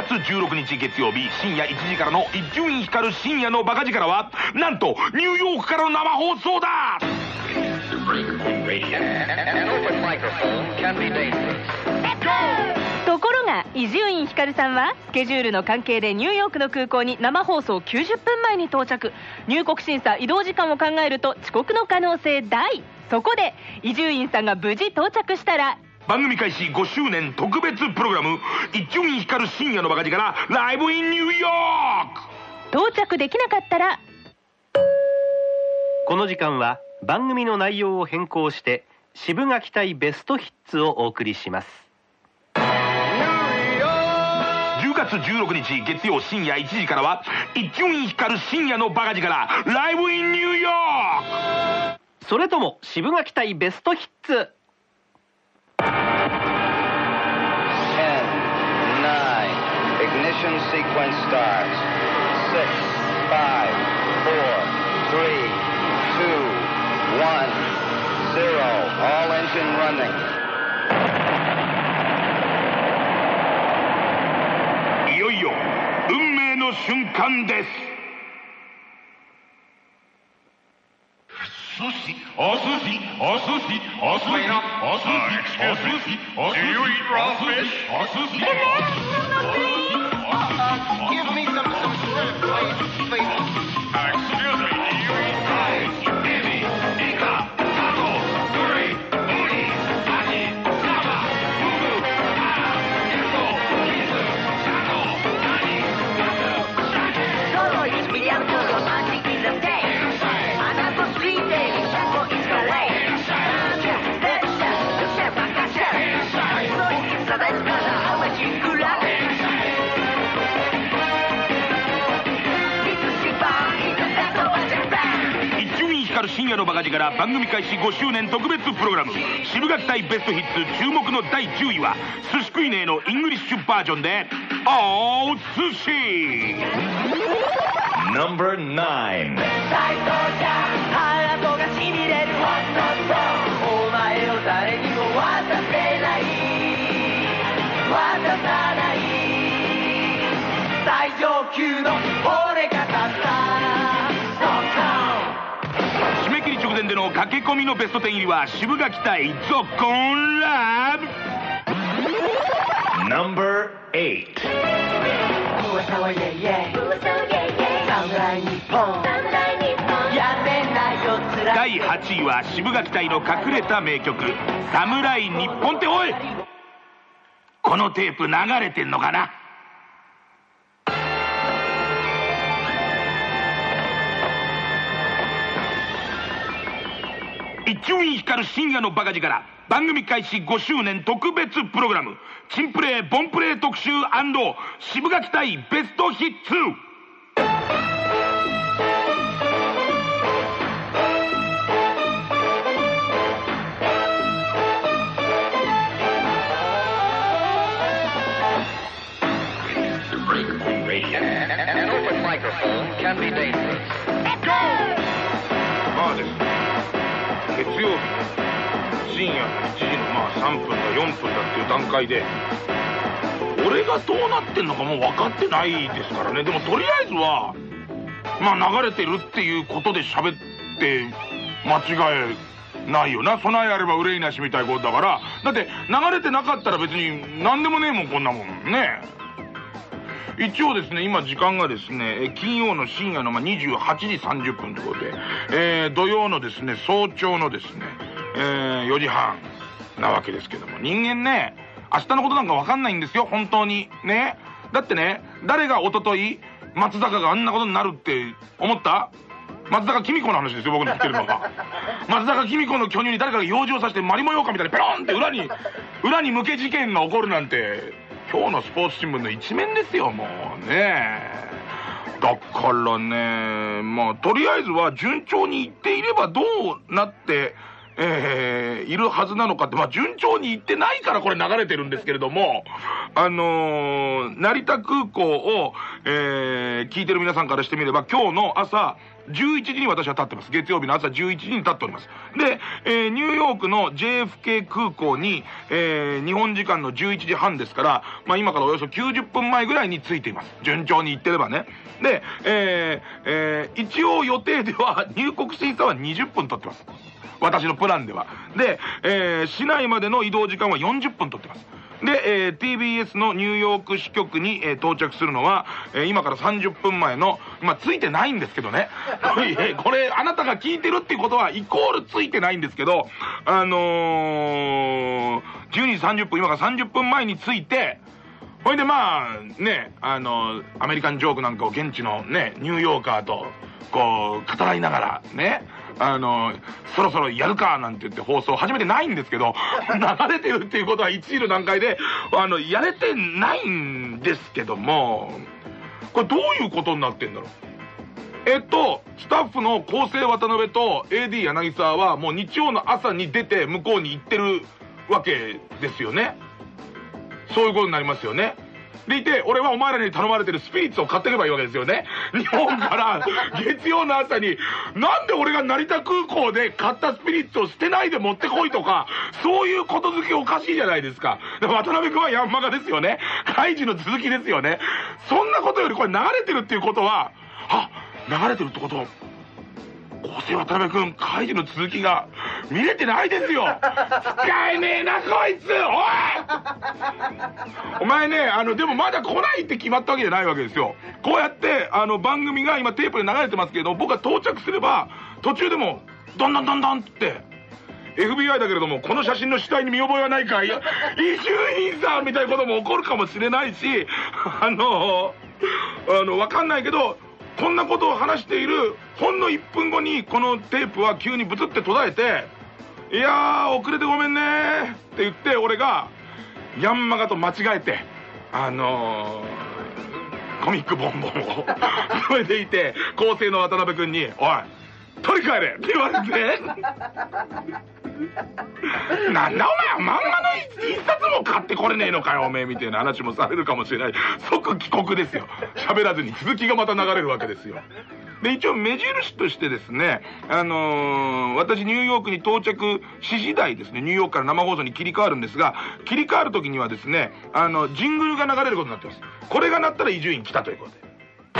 月16日月曜日深夜1時からの伊集院光る深夜のバカ力はなんとニューヨークからの生放送だ。 ところが伊集院光さんはスケジュールの関係でニューヨークの空港に生放送90分前に到着。入国審査移動時間を考えると遅刻の可能性大。そこで伊集院さんが無事到着したら番組開始5周年特別プログラム伊集院光る深夜のバカ力ライブインニューヨーク。 到着できなかったらこの時間は番組の内容を変更して渋垣隊ベストヒッツをお送りします。 10月16日月曜深夜1時からは伊集院光る深夜のバカ力ライブインニューヨーク。 それとも渋垣隊ベストヒッツ。 10, 9, ignition sequence starts. 6, 5, 4, 3, 2, 1, 0. All engine running. いよいよ運命の瞬間です。 お寿司、お寿司、お寿司、お寿司、お寿司、お寿司、お寿司、Do you eat raw fish? お寿司、 Give me some shrimp, please. Excuse me, do you eat rice? Ebi, Ika, Taco, Nori, Uni, Aji, Saba, Fugu, Ara, Endo, Kizu, Sato, Nani, Gato, Shake. Solo ispiriamo romantic in the day. Another sweet day, Chaco is the way. The chef, Bakasha. So it's the best color, how much you could love it. It's a bar in the battle of Japan. 伊集院光る深夜のバカ力番組開始5周年特別プログラム渋垣隊ベストヒッツ注目の第10位は寿司食いねえのイングリッシュバージョンでお寿司。 Number 9. 最高じゃハートがしびれるワンドットお前を誰にも渡せない渡さない最上級の俺が勝った締め切り直前での駆け込みのベスト10入りは渋垣隊ゾッコンラブ。 Number 8. 噂はイェイイェイ侍日本やめなよつら第8位は渋垣隊の隠れた名曲「侍日本」って。おいこのテープ流れてんのかな。伊集院光る深夜のバカ力番組開始5周年特別プログラムチンプレーボンプレー特集&渋垣隊ベストヒッツ。 An open microphone can be dangerous. まあですね月曜日深夜1時の3分だ4分だっていう段階で俺がどうなってんのかもう分かってないですからね。でもとりあえずはまあ流れてるっていうことで喋って間違いないよな。備えあれば憂いなしみたいなことだから。だって流れてなかったら別に何でもねえもんこんなもんね。一応ですね今時間がですね金曜の深夜の28時30分ということで、土曜のですね早朝のですね、4時半なわけですけども、人間ね明日のことなんか分かんないんですよ本当にね。だってね誰が一昨日松坂があんなことになるって思った？松坂公子の話ですよ僕の言ってるのは。松坂公子の巨乳に誰かが養生させてマリモ羊羹みたいにペロンって裏に向け事件が起こるなんて今日のスポーツ新聞の一面ですよもうね。だからねまあとりあえずは順調にいっていればどうなって、 いるはずなのかって、まあ順調にいってないからこれ流れてるんですけれども、成田空港を、聞いてる皆さんからしてみれば、今日の朝11時に私は立ってます。月曜日の朝11時に立っております。で、ニューヨークの JFK 空港に、日本時間の11時半ですから、まあ今からおよそ90分前ぐらいに着いています。順調に行ってればね。で、一応予定では入国審査は20分取ってます。私のプランでは。で、市内までの移動時間は40分取ってます。で、TBS のニューヨーク支局に、到着するのは、今から30分前の、まあ、ついてないんですけどね。これ、あなたが聞いてるってことは、イコールついてないんですけど、12時30分、今から30分前に着いて、ほいでまあ、ね、アメリカンジョークなんかを現地のね、ニューヨーカーと、こう、語らいながら、ね、そろそろやるかなんて言って放送始めてないんですけど、流れてるっていうことは一時の段階で、やれてないんですけども、これどういうことになってんだろう。スタッフの構成渡辺と AD 柳沢はもう日曜の朝に出て向こうに行ってるわけですよね。そういうことになりますよね。でいて、俺はお前らに頼まれてるスピリッツを買っていけばいいわけですよね。日本から月曜の朝に、なんで俺が成田空港で買ったスピリッツを捨てないで持ってこいとか、そういうことづけおかしいじゃないですか。渡辺君はヤンマガですよね。カイジの続きですよね。そんなことよりこれ流れてるっていうことは、流れてるってこと、構成渡辺君、カイジの続きが見れてないですよ。使えねえなこいつ、おいお前ね、でもまだ来ないって決まったわけじゃないわけですよ。こうやって番組が今テープで流れてますけど、僕が到着すれば途中でもどんどんどんどんって FBI だけれども、この写真の死体に見覚えはないか、伊集院さんみたいなことも起こるかもしれないし、わかんないけど、こんなことを話しているほんの1分後にこのテープは急にブツって途絶えて、いやー遅れてごめんねーって言って、俺がヤンマガと間違えてコミックボンボンをそれでいて、構成の渡辺君に「おい取り替えれ!」って言われてなんだお前、漫画の一冊も買ってこれねえのかよおめえみたいな話もされるかもしれない。即帰国ですよ。喋らずに続きがまた流れるわけですよ。で、一応目印としてですね、私ニューヨークに到着し次第ですね、ニューヨークから生放送に切り替わるんですが、切り替わる時にはですね、ジングルが流れることになってます。これが鳴ったら伊集院来たということで。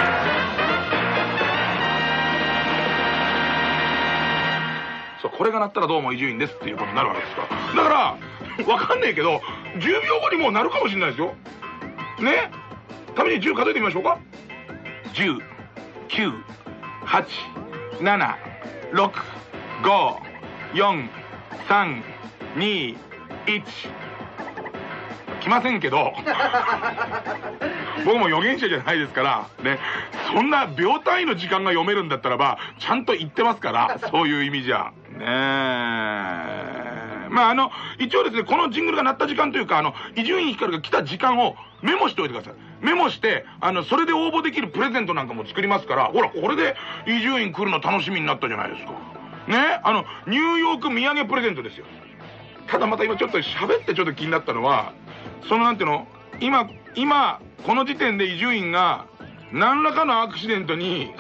そう、これが鳴ったらどうも伊集院ですっていうことになるわけですから。だからわかんないけど10秒後にもう鳴るかもしれないですよね。ために10数えてみましょうか。10、9、8、7、6、5、4、3、2、1。来ませんけど僕も預言者じゃないですからね、そんな秒単位の時間が読めるんだったらばちゃんと言ってますから、そういう意味じゃねえ。まあ一応ですね、このジングルが鳴った時間というか、伊集院光が来た時間をメモしておいてください。メモしてそれで応募できるプレゼントなんかも作りますから、ほらこれで伊集院来るの楽しみになったじゃないですかね。ニューヨーク土産プレゼントですよ。ただまた今ちょっと喋ってちょっと気になったのは、なんていうの、今この時点で伊集院が何らかのアクシデントに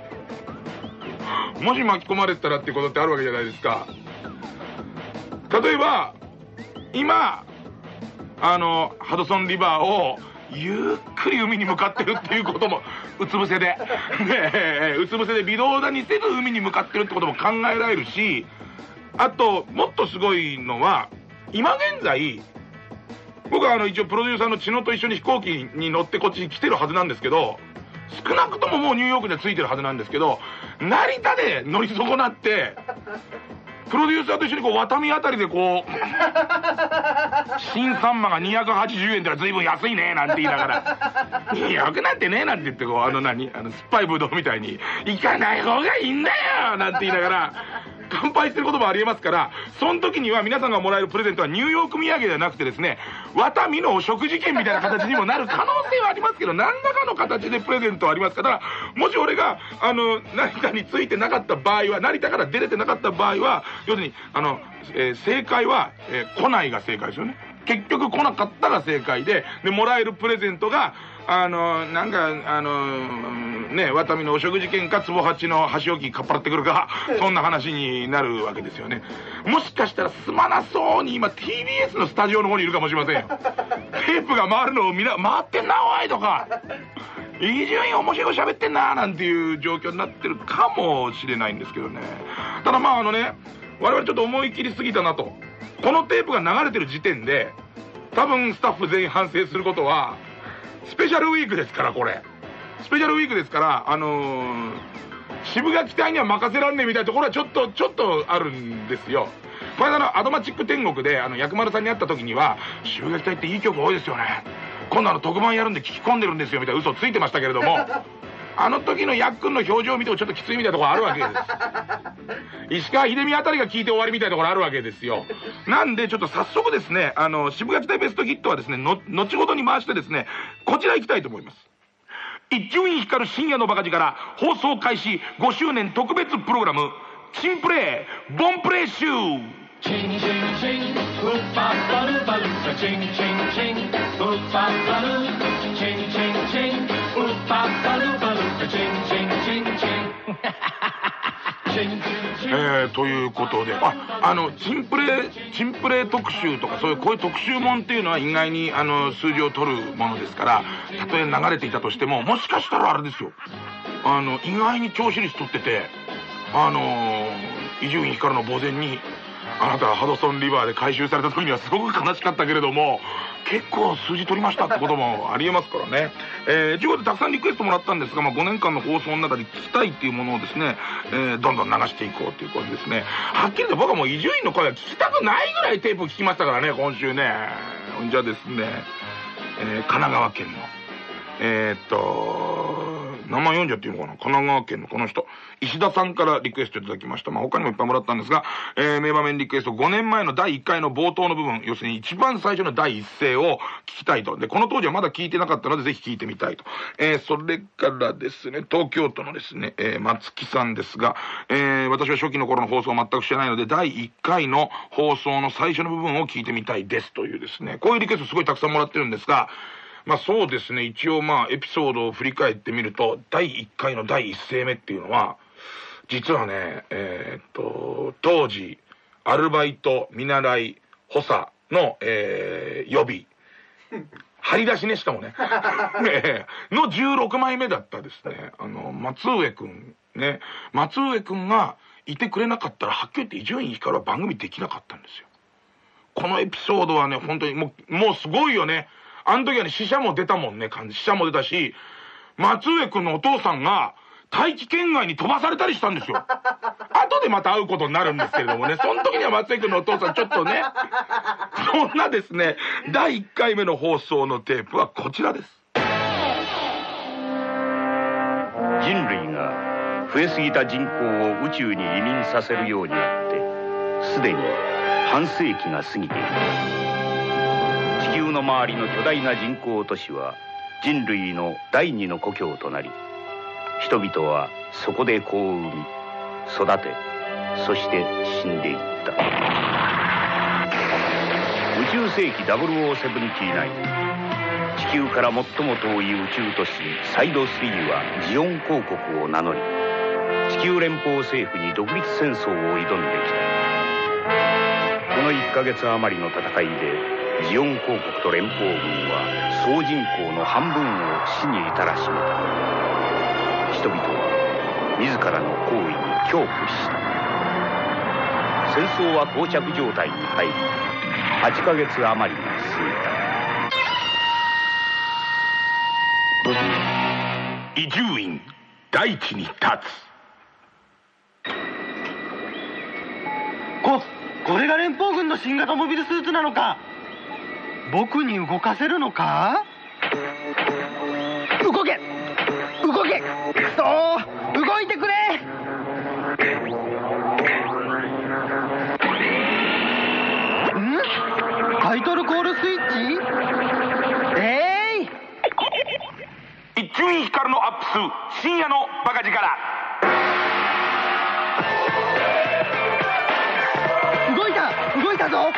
もし巻き込まれてたらってことってあるわけじゃないですか。例えば今ハドソンリバーをゆっくり海に向かってるっていうこともうつ伏せでうつ伏せで微動だにせず海に向かってるってことも考えられるし、あともっとすごいのは、今現在僕は一応プロデューサーの千野と一緒に飛行機に乗ってこっちに来てるはずなんですけど、少なくとももうニューヨークで着いてるはずなんですけど、成田で乗り損なってプロデューサーと一緒にこうワタミあたりでこう新サンマが280円ってのは随分安いねなんて言いながらよくなってねなんて言って、こう酸っぱいブドウみたいに行かない方がいいんだよなんて言いながら乾杯することもありえますから、その時には皆さんがもらえるプレゼントはニューヨーク土産ではなくてですね、ワタミのお食事券みたいな形にもなる可能性はありますけど、何らかの形でプレゼントはありますから、もし俺が成田についてなかった場合は、成田から出れてなかった場合は、要するに正解は、来ないが正解ですよね。結局来なかったが正解で、もらえるプレゼントがなんかね、ワタミのお食事券か壺八の箸置きかっぱらってくるか、そんな話になるわけですよね。もしかしたらすまなそうに今 TBS のスタジオの方にいるかもしれませんよ。テープが回るのを回ってんなおいとか、伊集院面白いこと喋ってんななんていう状況になってるかもしれないんですけどね。ただまあね、我々ちょっと思い切りすぎたなと。このテープが流れてる時点で多分スタッフ全員反省することは、スペシャルウィークですから、これスペシャルウィークですから、渋垣隊には任せらんねえみたいなところはちょっとあるんですよ。この間のアドマチック天国で薬丸さんに会った時には、渋垣隊っていい曲多いですよね、今度特番やるんで聞き込んでるんですよみたいな嘘ついてましたけれども、あの時のヤックンの表情を見てもちょっときついみたいなところあるわけです。石川秀美あたりが聞いて終わりみたいなところあるわけですよ。なんでちょっと早速ですね、渋垣隊ベストヒットはですね、後ほどに回してですね、こちら行きたいと思います。伊集院光深夜のバカ力放送開始5周年特別プログラム、チンプレイボンプレイ集。 チンチンチンウッパッパルバルカチンチンチンウッパッパルチンチンチンウッパッパルバルカチンチンチンチンということで、チンプレイ特集とかこういう特集もんっていうのは意外に数字を取るものですから、たとえ流れていたとしても、もしかしたらあれですよ、意外に聴取率取ってて、伊集院光の墓前にあなたはハドソンリバーで回収された時にはすごく悲しかったけれども、結構数字取りましたってこともありえますからね。ということでたくさんリクエストもらったんですが、5年間の放送の中で聞きたいっていうものをですね、どんどん流していこうということでですね、はっきりと僕はもう伊集院の声は聞きたくないぐらいテープ聞きましたからね、今週ね。じゃあですね、神奈川県の名前読んじゃっていいのかな、神奈川県のこの人石田さんからリクエストいただきました。他にもいっぱいもらったんですが、名場面リクエスト、5年前の第1回の冒頭の部分、要するに一番最初の第一声を聞きたいと。でこの当時はまだ聞いてなかったのでぜひ聞いてみたいと。それからですね、東京都のですね、松木さんですが、私は初期の頃の放送を全くしてないので第1回の放送の最初の部分を聞いてみたいですというですね、こういうリクエストすごいたくさんもらってるんですが、そうですね、一応エピソードを振り返ってみると、第1回の第一声目っていうのは実はね、当時アルバイト見習い補佐の、予備張り出しね、しかもねの16枚目だったですね、松上くんね、松上くんがいてくれなかったらはっきり言って伊集院光は番組できなかったんですよ。このエピソードはね、本当にもうすごいよね。あの時はね、死者も出たもんね、死者も出たし、松上くんのお父さんが大気圏外に飛ばされたりしたんですよ。後でまた会うことになるんですけれどもね、その時には松上くんのお父さんちょっとね、そんなですね、第1回目の放送のテープはこちらです。 人類が増えすぎた人口を宇宙に移民させるようになってすでに半世紀が過ぎている。地球の周りの巨大な人工都市は人類の第二の故郷となり、人々はそこで子を産み育て、そして死んでいった。宇宙世紀0079、地球から最も遠い宇宙都市サイド3はジオン公国を名乗り、地球連邦政府に独立戦争を挑んできた。この1ヶ月余りの戦いでジオン公国と連邦軍は総人口の半分を死に至らしめた。人々は自らの行為に恐怖した。戦争は膠着状態に入り、8ヶ月余りが過ぎた。伊集院大地に立つ。 これが連邦軍の新型モビルスーツなのか。僕に動かせるのか。動け動いてくれ。 タイトルコールスイッチ？ 伊集院光のアップ数深夜のバカ力。 動いたぞ。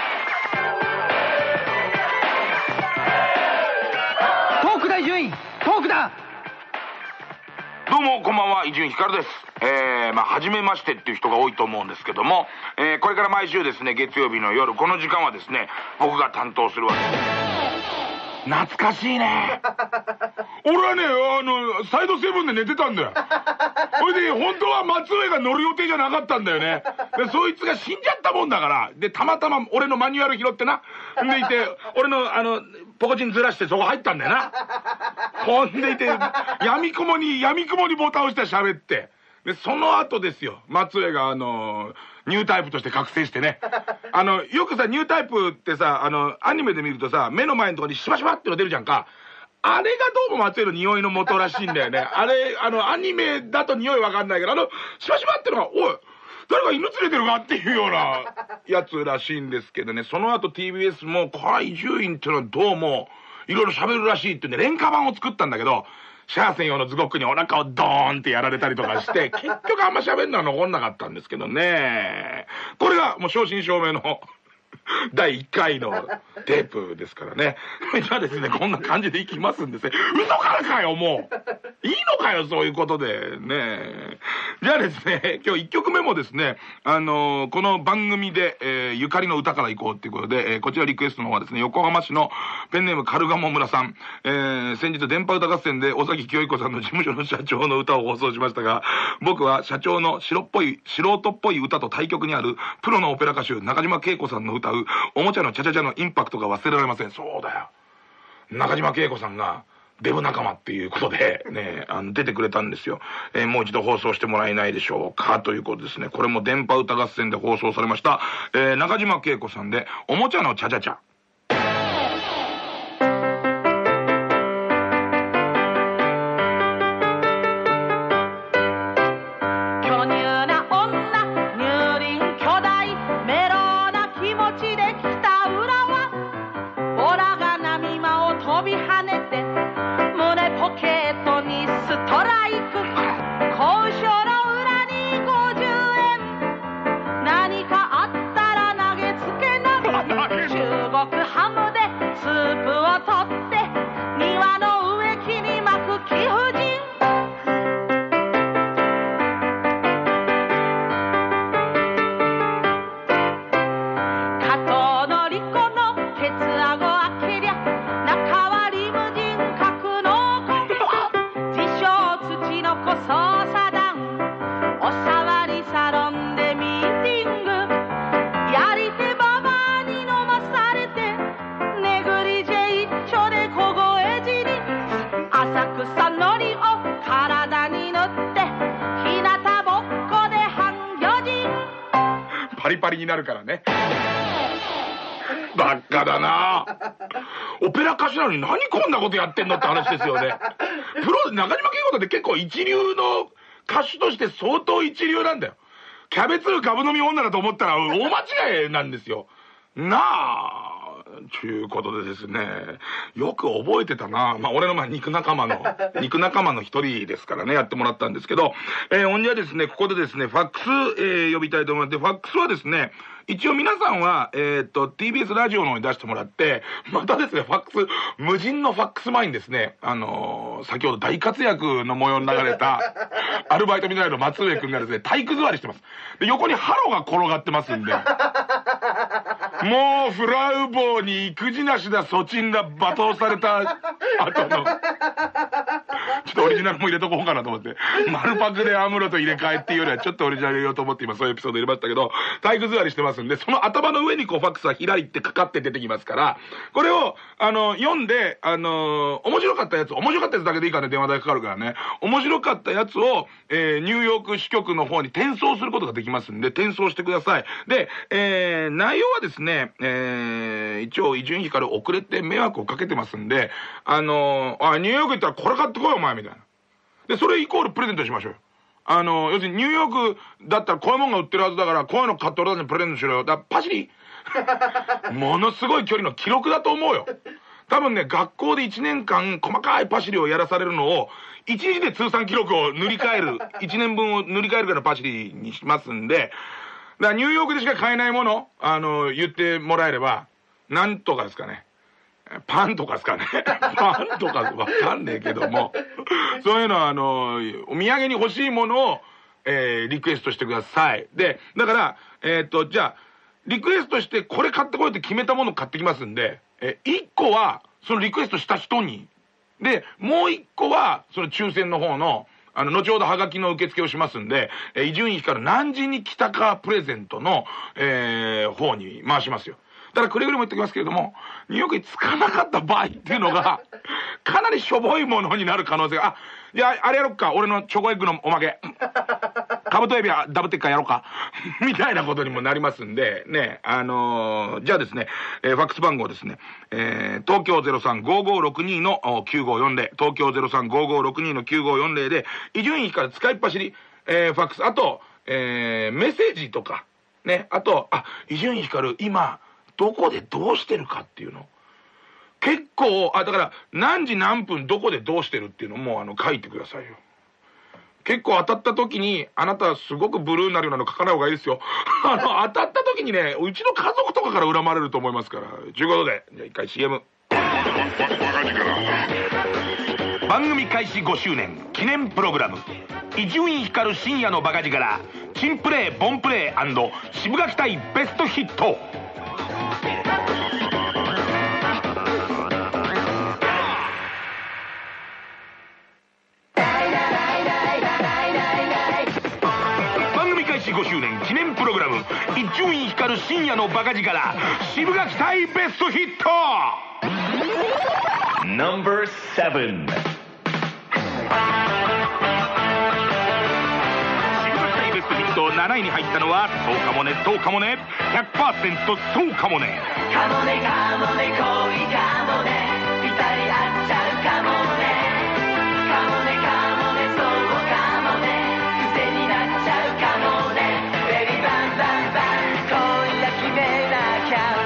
トークだ伊集院、トークだ。 どうもこんばんは、伊集院光です。初めましてっていう人が多いと思うんですけども、これから毎週ですね、月曜日の夜この時間はですね、僕が担当するわけです。懐かしいね。俺はね、サイドセブンで寝てたんだよ。それで本当は松上が乗る予定じゃなかったんだよね。でそいつが死んじゃったもんだから、でたまたま俺のマニュアル拾ってな、でいて俺のポコチンずらしてそこ入ったんだよな。ほんでいて闇雲にボタン押して喋って、でその後ですよ、松上がニュータイプとして覚醒してね。よくさ、ニュータイプってさ、アニメで見るとさ、目の前のところにシュバシュバっての出るじゃんか。あれがどうも松江の匂いの元らしいんだよね。あれ、アニメだと匂いわかんないけど、シュバシュバってのが、おい、誰か犬連れてるかっていうようなやつらしいんですけどね。その後 TBS も、これ伊集院っていうのはどうも、いろいろ喋るらしいってんで、廉価版を作ったんだけど、シャア専用のズゴックにお腹をドーンってやられたりとかして、結局あんま喋るのは残んなかったんですけどね。これがもう正真正銘の第1回のテープですからね。じゃあですね、こんな感じでいきますんですね。嘘からかよ、もう。いいのかよ、そういうことで。ね。じゃあですね、今日1曲目もですね、この番組で、ゆかりの歌からいこうっていうことで、こちらリクエストの方はですね、横浜市のペンネームカルガモ村さん。先日電波歌合戦で尾崎清彦さんの事務所の社長の歌を放送しましたが、僕は社長の素人っぽい歌と対極にあるプロのオペラ歌手中島恵子さんの歌うおもちゃのチャチャチャのインパクトが忘れられません。そうだよ、中島恵子さんがデブ仲間っていうことでね、出てくれたんですよ。もう一度放送してもらえないでしょうかということですね。これも電波歌合戦で放送されました、中島恵子さんでおもちゃのチャチャチャ。パリパリになるからね。バカだな。オペラ歌手なのに何こんなことやってんのって話ですよね。プロで中島恵子さんって結構一流の歌手として相当一流なんだよ。キャベツガブ飲み女だと思ったら大間違いなんですよ。なあ。ということでですね、よく覚えてたな。俺の肉仲間の一人ですからね、やってもらったんですけど、ほんじゃですね、ここでですね、ファックス、呼びたいと思って、ファックスはですね、一応皆さんは、TBS ラジオの方に出してもらって、またですね、ファックス、無人のファックス前にですね、先ほど大活躍の模様に流れた、アルバイトみたいな松上くんがですね、体育座りしてます。で、横にハロが転がってますんで、もうフラウボーに育児なしだ、ソチンだ、罵倒された後の、ちょっとオリジナルも入れとこうかなと思って、丸パクでアムロと入れ替えっていうよりはちょっとオリジナル入れようと思って今そういうエピソード入れましたけど、体育座りしてますんで、その頭の上にこうファックスは開いてかかって出てきますから、これを、読んで、面白かったやつだけでいいからね、電話代かかるからね、面白かったやつを、ニューヨーク支局の方に転送することができますんで、転送してください。で、内容はですね、一応伊集院光遅れて迷惑をかけてますんで、ニューヨーク行ったらこれ買ってこいお前みたいな。で、それイコールプレゼントしましょうよ。 要するにニューヨークだったらこういうもんが売ってるはずだから、こういうの買って俺たちにプレゼントしろよ。だからパシリものすごい距離の記録だと思うよ。多分ね、学校で1年間細かいパシリをやらされるのを、1日で通算記録を塗り替える、1年分を塗り替えるからパシリにしますんで、だからニューヨークでしか買えないもの、言ってもらえれば、なんとかですかね。パンとかですかね。パンとかわかんねえけども、そういうのはお土産に欲しいものを、リクエストしてください。で、だから、じゃあ、リクエストしてこれ買ってこいって決めたもの買ってきますんで、1個はそのリクエストした人に、で、もう1個はその抽選の方の、後ほどハガキの受付をしますんで、伊集院光何時に来たかプレゼントの、方に回しますよ。だからくれぐれも言っておきますけれども、ニューヨークに着かなかった場合っていうのが、かなりしょぼいものになる可能性が、じゃあ、あれやろっか、俺のチョコエッグのおまけ。カブトエビはダブテッカーやろうか。みたいなことにもなりますんで、ね、じゃあですね、ファックス番号ですね、東京 035562 の9540、東京 035562 の9540で、伊集院光使いっ走り、ファックス、あと、メッセージとか、ね、あと、伊集院光今、どこでどうしてるかっていうの結構だから何時何分どこでどうしてるっていうのも書いてくださいよ。結構当たった時にあなたすごくブルーになるようなの書かない方がいいですよ。当たった時にね、うちの家族とかから恨まれると思いますから。ということで、じゃあ一回 CM。番組開始5周年記念プログラム、伊集院光深夜のバカ力、チンプレーボンプレー&渋垣隊ベストヒット。番組開始5周年記念プログラム、伊集院光深夜のバカ力、渋垣隊ベストヒット No.7。 7位に入ったのはそうかもねそうかもね 100% そうかもねかもねかもね恋かもねぴたり合っちゃうかもねかもねかもねそうかもね癖になっちゃうかもねベビーバンバンバン今夜決めなきゃ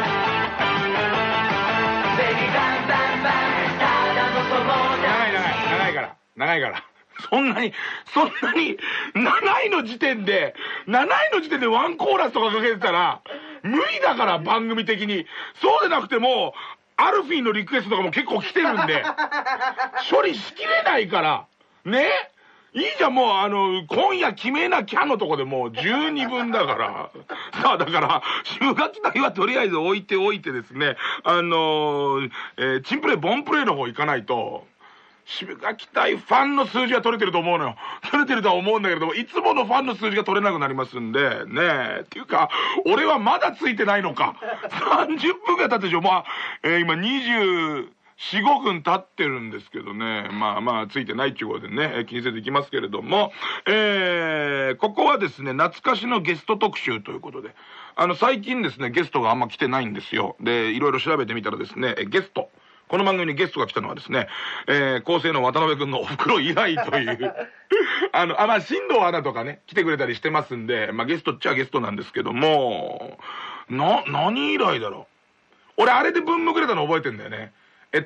ベビーバンバンバンただの友達長いからそんなに7位の時点でワンコーラスとかかけてたら無理だから、番組的に。そうでなくてもアルフィーのリクエストとかも結構来てるんで処理しきれないからね。いいじゃん、もう今夜決めなきゃのとこでもう十二分だからさあ、だから渋垣隊はとりあえず置いてですね、チンプレイボンプレイの方行かないと渋垣隊ファンの数字が取れてると思うのよ。取れてるとは思うんだけれども、いつものファンの数字が取れなくなりますんで、ねえ。っていうか、俺はまだついてないのか。30分が経ってでしょ。まあ、今24、5分経ってるんですけどね。まあ、ついてないっていうことでね、気にせずいきますけれども、ここはですね、懐かしのゲスト特集ということで、最近ですね、ゲストがあんま来てないんですよ。で、いろいろ調べてみたらですね、この番組にゲストが来たのはですね、構成の渡辺くんのお袋以来という、新藤アナとかね、来てくれたりしてますんで、ゲストっちゃゲストなんですけども、何以来だろう。俺、あれでぶんむくれたの覚えてんだよね。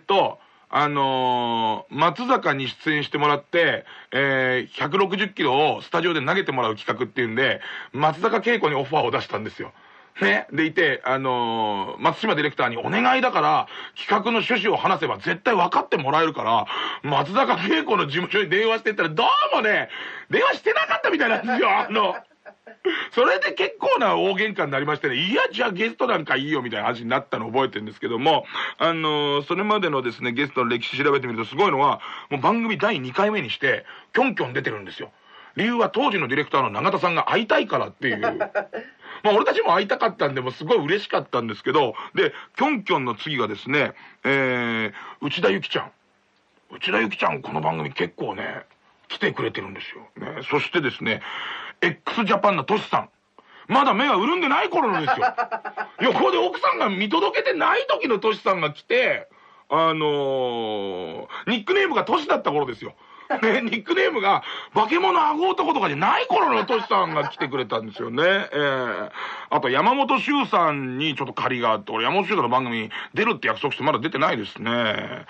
松坂に出演してもらって、160キロをスタジオで投げてもらう企画っていうんで、松坂慶子にオファーを出したんですよ。ね。でいて、松島ディレクターにお願いだから、企画の趣旨を話せば絶対分かってもらえるから、松坂慶子の事務所に電話してったら、どうもね、電話してなかったみたいなんですよ。それで結構な大喧嘩になりましてね、いや、じゃあゲストなんかいいよみたいな話になったのを覚えてるんですけども、それまでのですね、ゲストの歴史調べてみるとすごいのは、もう番組第2回目にして、キョンキョン出てるんですよ。理由は当時のディレクターの永田さんが会いたいからっていう。俺たちも会いたかったんで、もうすごい嬉しかったんですけど、で、キョンキョンの次がですね、内田有紀ちゃん。内田有紀ちゃん、この番組結構ね、来てくれてるんですよ。ね、そしてですね、x ジャパンのトシさん。まだ目が潤んでない頃のですよ。横で奥さんが見届けてない時のトシさんが来て、ニックネームがトシだった頃ですよ。 ね、ニックネームが化け物あご男とかじゃない頃のトシさんが来てくれたんですよね。あと山本周さんにちょっと借りがあって、俺山本周さんの番組に出るって約束してまだ出てないですね。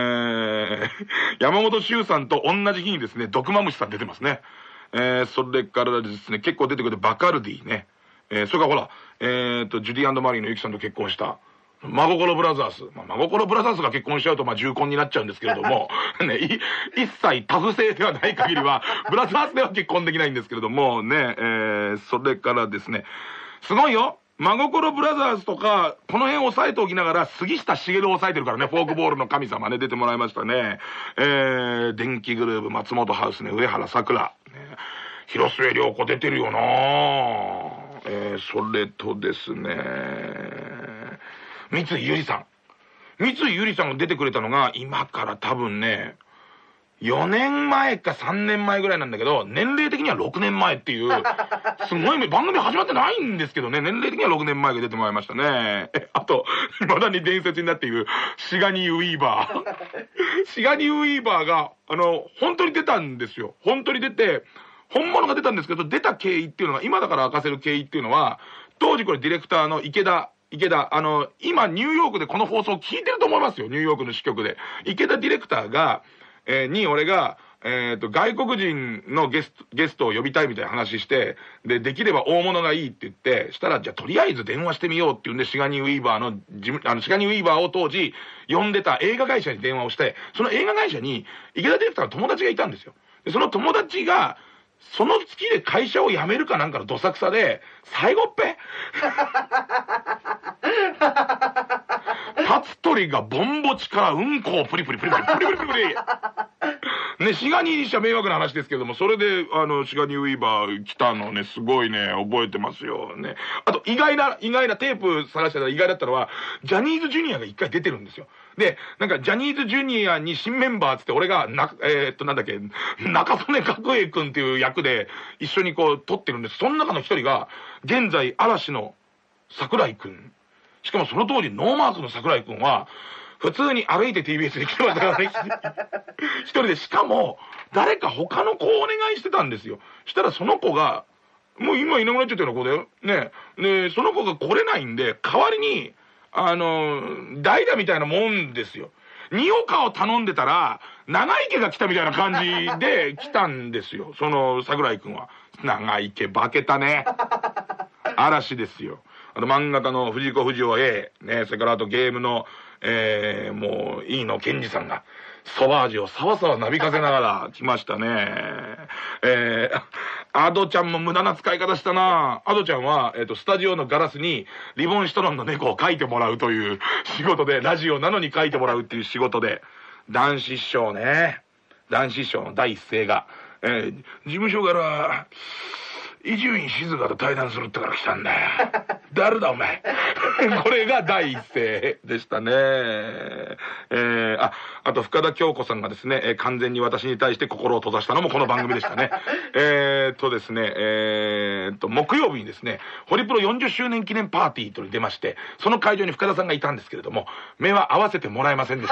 山本周さんと同じ日にですね、毒マムシさん出てますね。それからですね、結構出てくるバカルディね。それからほら、ジュディ&マリーのユキさんと結婚した真心ブラザーズ。真心ブラザーズが結婚しちゃうと、重婚になっちゃうんですけれども、ね、一切タフ性ではない限りは、ブラザーズでは結婚できないんですけれども、ね、それからですね、すごいよ。真心ブラザーズとか、この辺押さえておきながら、杉下茂を抑えてるからね、フォークボールの神様ね、出てもらいましたね。電気グルーヴ、松本ハウスね、上原さくら。広末涼子出てるよなぁ。それとですね、三井ゆりさん。三井ゆりさんが出てくれたのが、今から多分ね、4年前か3年前ぐらいなんだけど、年齢的には6年前っていう、すごい、番組始まってないんですけどね、年齢的には6年前が出てもらいましたね。あと、未だに伝説になっている、シガニー・ウィーバー。シガニー・ウィーバーが、本当に出たんですよ。本当に出て、本物が出たんですけど、出た経緯っていうのが、今だから明かせる経緯っていうのは、当時これディレクターの池田、今ニューヨークでこの放送聞いてると思いますよ、ニューヨークの支局で。池田ディレクターが、俺が、外国人のゲストを呼びたいみたいな話して、できれば大物がいいって言って、したら、じゃあとりあえず電話してみようって言うんで、シガニー・ウィーバーシガニー・ウィーバーを当時呼んでた映画会社に電話をして、その映画会社に池田ディレクターの友達がいたんですよ。で、その友達が、その月で会社を辞めるかなんかのどさくさで、最後っぺタツトリがボンボチからうんこをプリプリプリプリプリプリプリプリね、シガニーにしちゃ迷惑な話ですけども、それで、シガニー・ウィーバー来たのね、すごいね、覚えてますよね。あと、意外なテープ探してたら意外だったのは、ジャニーズジュニアが一回出てるんですよ。で、なんか、ジャニーズジュニアに新メンバーつって、俺が、なんだっけ、中曽根角栄くんっていう役で、一緒にこう、撮ってるんです。その中の一人が、現在、嵐の桜井くん。しかもその当時、ノーマークの桜井くんは、普通に歩いて TBS に来てましたからね。一人で、しかも、誰か他の子をお願いしてたんですよ。したらその子が、もう今いなくなっちゃったような子だよ。ね。で、その子が来れないんで、代わりに、代打みたいなもんですよ。二岡を頼んでたら、長池が来たみたいな感じで来たんですよ。その桜井くんは。長池化けたね。嵐ですよ。漫画家の藤子不二雄 A、ね、それからあとゲームの、もう、飯野健二さんが、ソバージュをさわさわなびかせながら来ましたね。アドちゃんも無駄な使い方したな。アドちゃんは、スタジオのガラスにリボンシトロンの猫を描いてもらうという仕事で、ラジオなのに描いてもらうっていう仕事で、男子師匠ね。男子師匠の第一声が、事務所から伊集院静香と対談するってから来たんだよ。誰だお前。これが第一声でしたね。あと深田恭子さんがですね、完全に私に対して心を閉ざしたのもこの番組でしたね。ですね、木曜日にですね、ホリプロ40周年記念パーティーとに出まして、その会場に深田さんがいたんですけれども、目は合わせてもらえませんでした。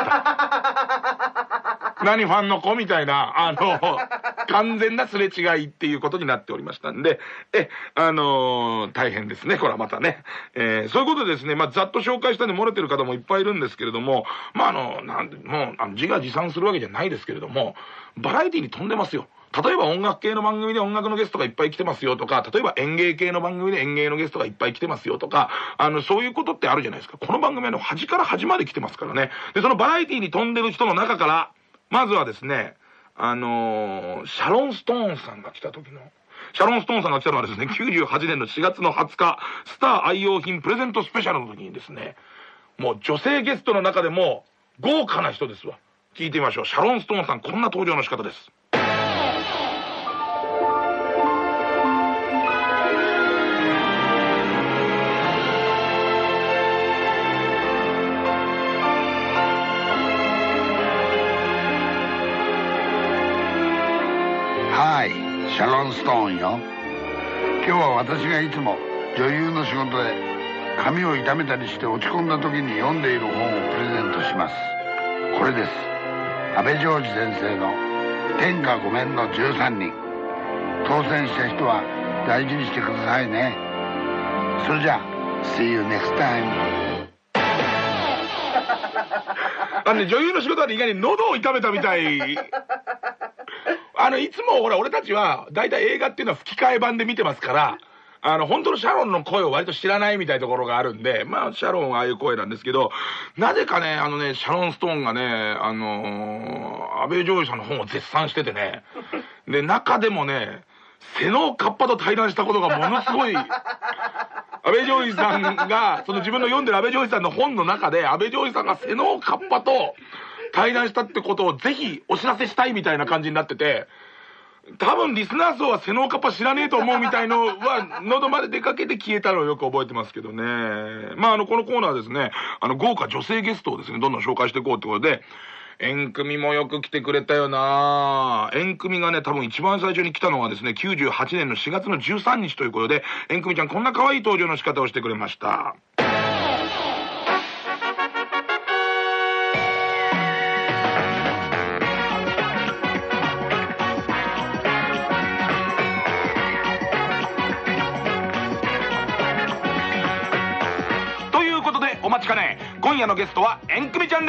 何ファンの子みたいな、完全なすれ違いっていうことになっておりましたんで、大変ですね、これはまたね。そういうことでですね、ざっと紹介したんで漏れてる方もいっぱいいるんですけれども、もう、自画自賛するわけじゃないですけれども、バラエティに富んでますよ。例えば音楽系の番組で音楽のゲストがいっぱい来てますよとか、例えば演芸系の番組で演芸のゲストがいっぱい来てますよとか、そういうことってあるじゃないですか。この番組は端から端まで来てますからね。で、そのバラエティに富んでる人の中から、まずはですね、シャロン・ストーンさんが来た時の、シャロン・ストーンさんが来たのはですね、98年の4月の20日、スター愛用品プレゼントスペシャルの時にですね、もう女性ゲストの中でも豪華な人ですわ。聞いてみましょう。シャロン・ストーンさん、こんな登場の仕方です。 シャロン・ストーンよ。今日は私がいつも女優の仕事で髪を痛めたりして落ち込んだ時に読んでいる本をプレゼントします。これです。安倍ジョージ先生の天下御免の13人。当選した人は大事にしてくださいね。それじゃあ See you next time。 女優の仕事は意外に喉を痛めたみたい。いつもほら俺たちは大体映画っていうのは吹き替え版で見てますから、本当のシャロンの声を割と知らないみたいなところがあるんで、まあシャロンはああいう声なんですけど、なぜかねシャロン・ストーンがね安倍ジョージさんの本を絶賛しててね、で中でもね瀬能カッパと対談したことがものすごい。安倍ジョージさんがその自分の読んでる安倍ジョージさんの本の中で、安倍ジョージさんが瀬能カッパと対談したってことをぜひお知らせしたいみたいな感じになってて、多分リスナー層は瀬能カッパ知らねえと思うみたいのは喉まで出かけて消えたのをよく覚えてますけどね。まあこのコーナーはですね豪華女性ゲストをですねどんどん紹介していこうってことで、縁組もよく来てくれたよな。縁組がね多分一番最初に来たのはですね98年の4月の13日ということで、縁組ちゃんこんな可愛い登場の仕方をしてくれました。ということでお待ちかね、今夜のゲストは縁組ちゃんです。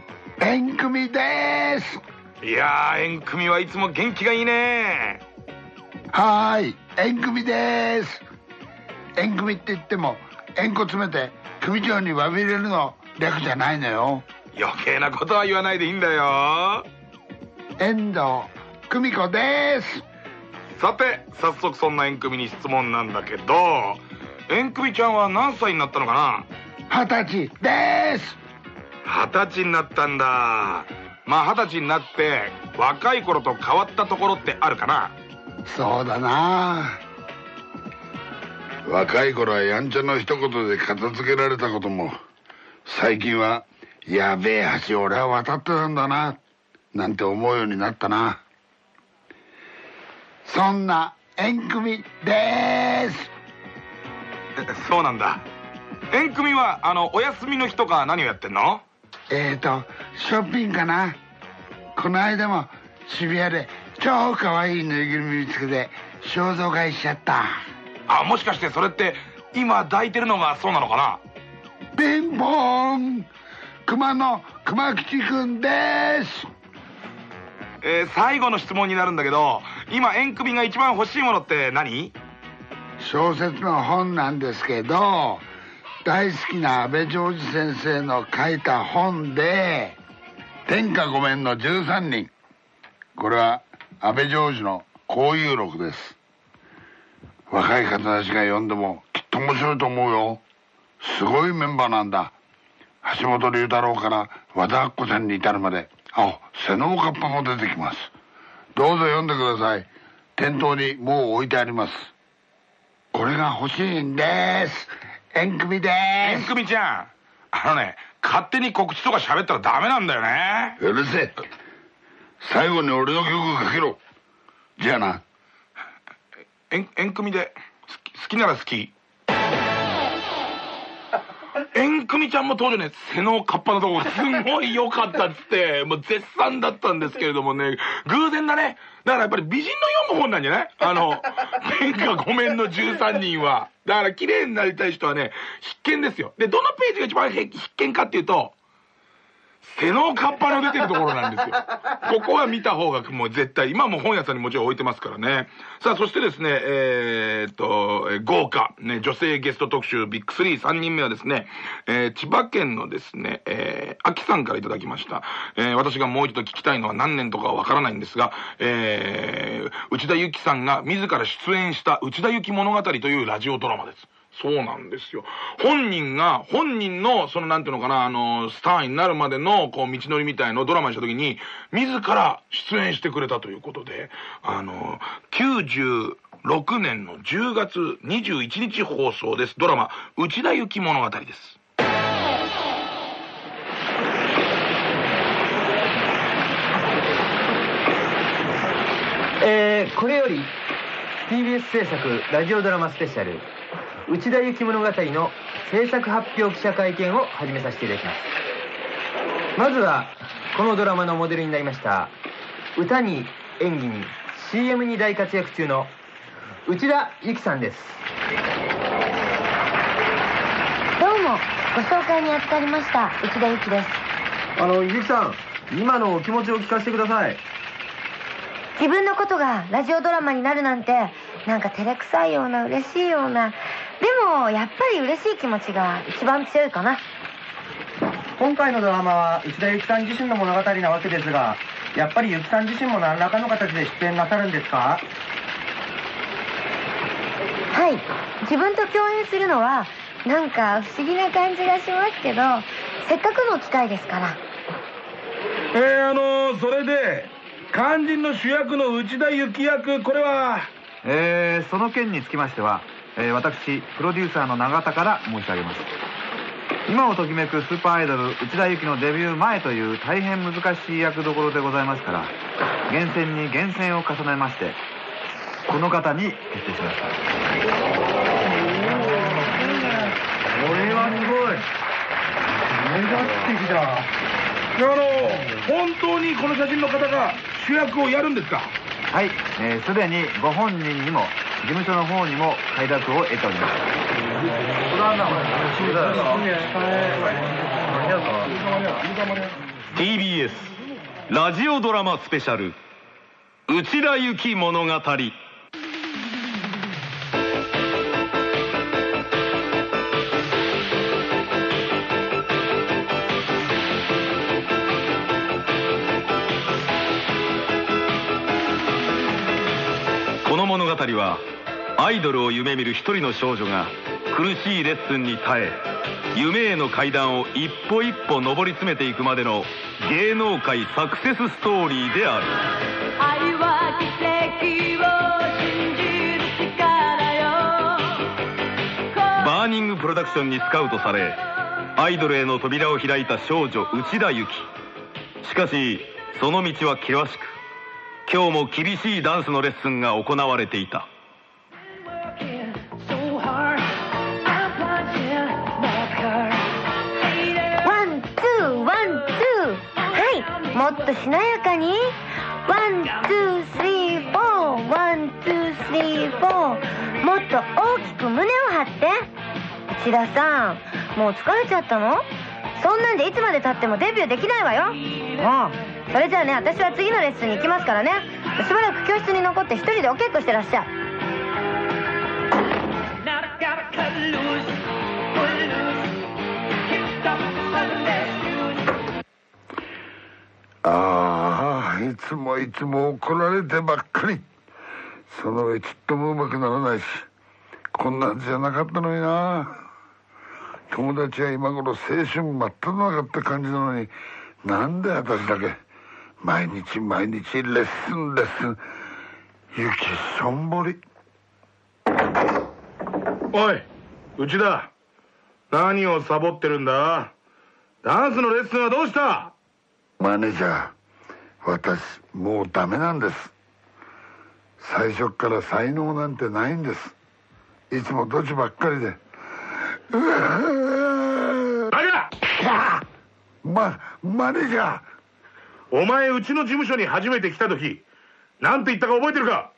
縁組です。 いやー縁組はいつも元気がいいね。 はーい、縁組です。縁組って言っても縁こ詰めて組長に詫びれるの略じゃないのよ。 余計なことは言わないでいいんだよ。 遠藤久美子です。 さて早速そんな縁組に質問なんだけど、縁組ちゃんは何歳になったのかな。20歳です。 20歳になったんだ。まあ20歳になって若い頃と変わったところってあるかな。 そうだな。若い頃はやんちゃの一言で片付けられたことも、最近はやべえ橋俺は渡ってたんだななんて思うようになったな。そんな縁組です。 そうなんだ。縁組はお休みの日とか何をやってんの？ ショッピングかな。この間も渋谷で超可愛いぬいぐるみ見つけて衝動買いしちゃった。 あ、もしかしてそれって今抱いてるのがそうなのかな。 ピンポーン、熊の熊吉くんです。 最後の質問になるんだけど、今縁組が一番欲しいものって何？ 小説の本なんですけど、大好きな安倍ジョージ先生の書いた本で、天下御免の13人。これは安倍ジョージの交友録です。若い方たちが読んでもきっと面白いと思うよ。すごいメンバーなんだ。橋本龍太郎から和田アッコさんに至るまで、瀬能カッパも出てきます。どうぞ読んでください。店頭にもう置いてあります。これが欲しいんです。縁組です。 縁組ちゃん、勝手に告知とか喋ったらダメなんだよね。 うるせえ。最後に俺の曲かけろ。じゃあな。 縁組で好きなら好き。縁組ちゃんも登場ね。瀬能カッパのところすごい良かったっつってもう絶賛だったんですけれどもね、偶然だね。だからやっぱり美人の読む本なんじゃない？天下御免の13人は。だから綺麗になりたい人はね必見ですよ。でどのページが一番必見かっていうと、瀬能カッパの出てるところなんですよ。ここは見た方がもう絶対、今も本屋さんにもちろん置いてますからね。さあそしてですね豪華、ね、女性ゲスト特集ビッグ3、3人目はですね、千葉県のですねあきさんからいただきました。私がもう一度聞きたいのは何年とかはわからないんですが、内田有紀さんが自ら出演した内田有紀物語というラジオドラマです。そうなんですよ。本人のそのなんていうのかな、スターになるまでのこう道のりみたいのをドラマにした時に自ら出演してくれたということで、96年の10月21日放送です。ドラマ内田有紀物語です。 これより TBS 制作ラジオドラマスペシャル内田有紀物語の制作発表記者会見を始めさせていただきます。まずはこのドラマのモデルになりました歌に演技に CM に大活躍中の内田有紀さんです。 どうも、ご紹介に預かりました内田有紀です。 有紀さん、今のお気持ちを聞かせてください。 自分のことがラジオドラマになるなんて、なんか照れくさいような嬉しいような、でもやっぱり嬉しい気持ちが一番強いかな。 今回のドラマは内田有紀さん自身の物語なわけですが、やっぱり有紀さん自身も何らかの形で出演なさるんですか？ はい、自分と共演するのはなんか不思議な感じがしますけど、せっかくの機会ですから。 それで肝心の主役の内田有紀役、これはその件につきましては、私プロデューサーの永田から申し上げます。今をときめくスーパーアイドル内田有紀のデビュー前という大変難しい役どころでございますから、厳選に厳選を重ねましてこの方に決定しました。 これはすごい。目立ってきた。 本当にこの写真の方が主役をやるんですか？ はい、すでにご本人にも事務所の方にも快諾を得ております。 TBS ラジオドラマスペシャル内田有紀物語。この物語はアイドルを夢見る一人の少女が苦しいレッスンに耐え、夢への階段を一歩一歩上り詰めていくまでの芸能界サクセスストーリーである。愛は奇跡を信じる力よ。バーニングプロダクションにスカウトされ、アイドルへの扉を開いた少女内田有紀。しかしその道は険しく、今日も厳しいダンスのレッスンが行われていた。 ワン、ツー、ワン、ツー。はい、もっとしなやかに。ワン、ツー、スリー、フォー。ワン、ツー、スリー、フォー。もっと大きく胸を張って。内田さん、もう疲れちゃったの？そんなんでいつまで経ってもデビューできないわよ。もうそれじゃあね、私は次のレッスンに行きますからね。しばらく教室に残って一人でお稽古してらっしゃい。 ああ、いつもいつも怒られてばっかり。その上ちっともうまくならないし、こんなんじゃなかったのにな。友達は今頃青春真っ只中って感じなのに、なんで私だけ毎日毎日レッスンレッスン。ゆきしょんぼり。 おい内田、何をサボってるんだ？ダンスのレッスンはどうした？ マネージャー、私もうダメなんです。最初から才能なんてないんです。いつもドジばっかりで。マネージャー、 お前うちの事務所に初めて来た時なんて言ったか覚えてるか？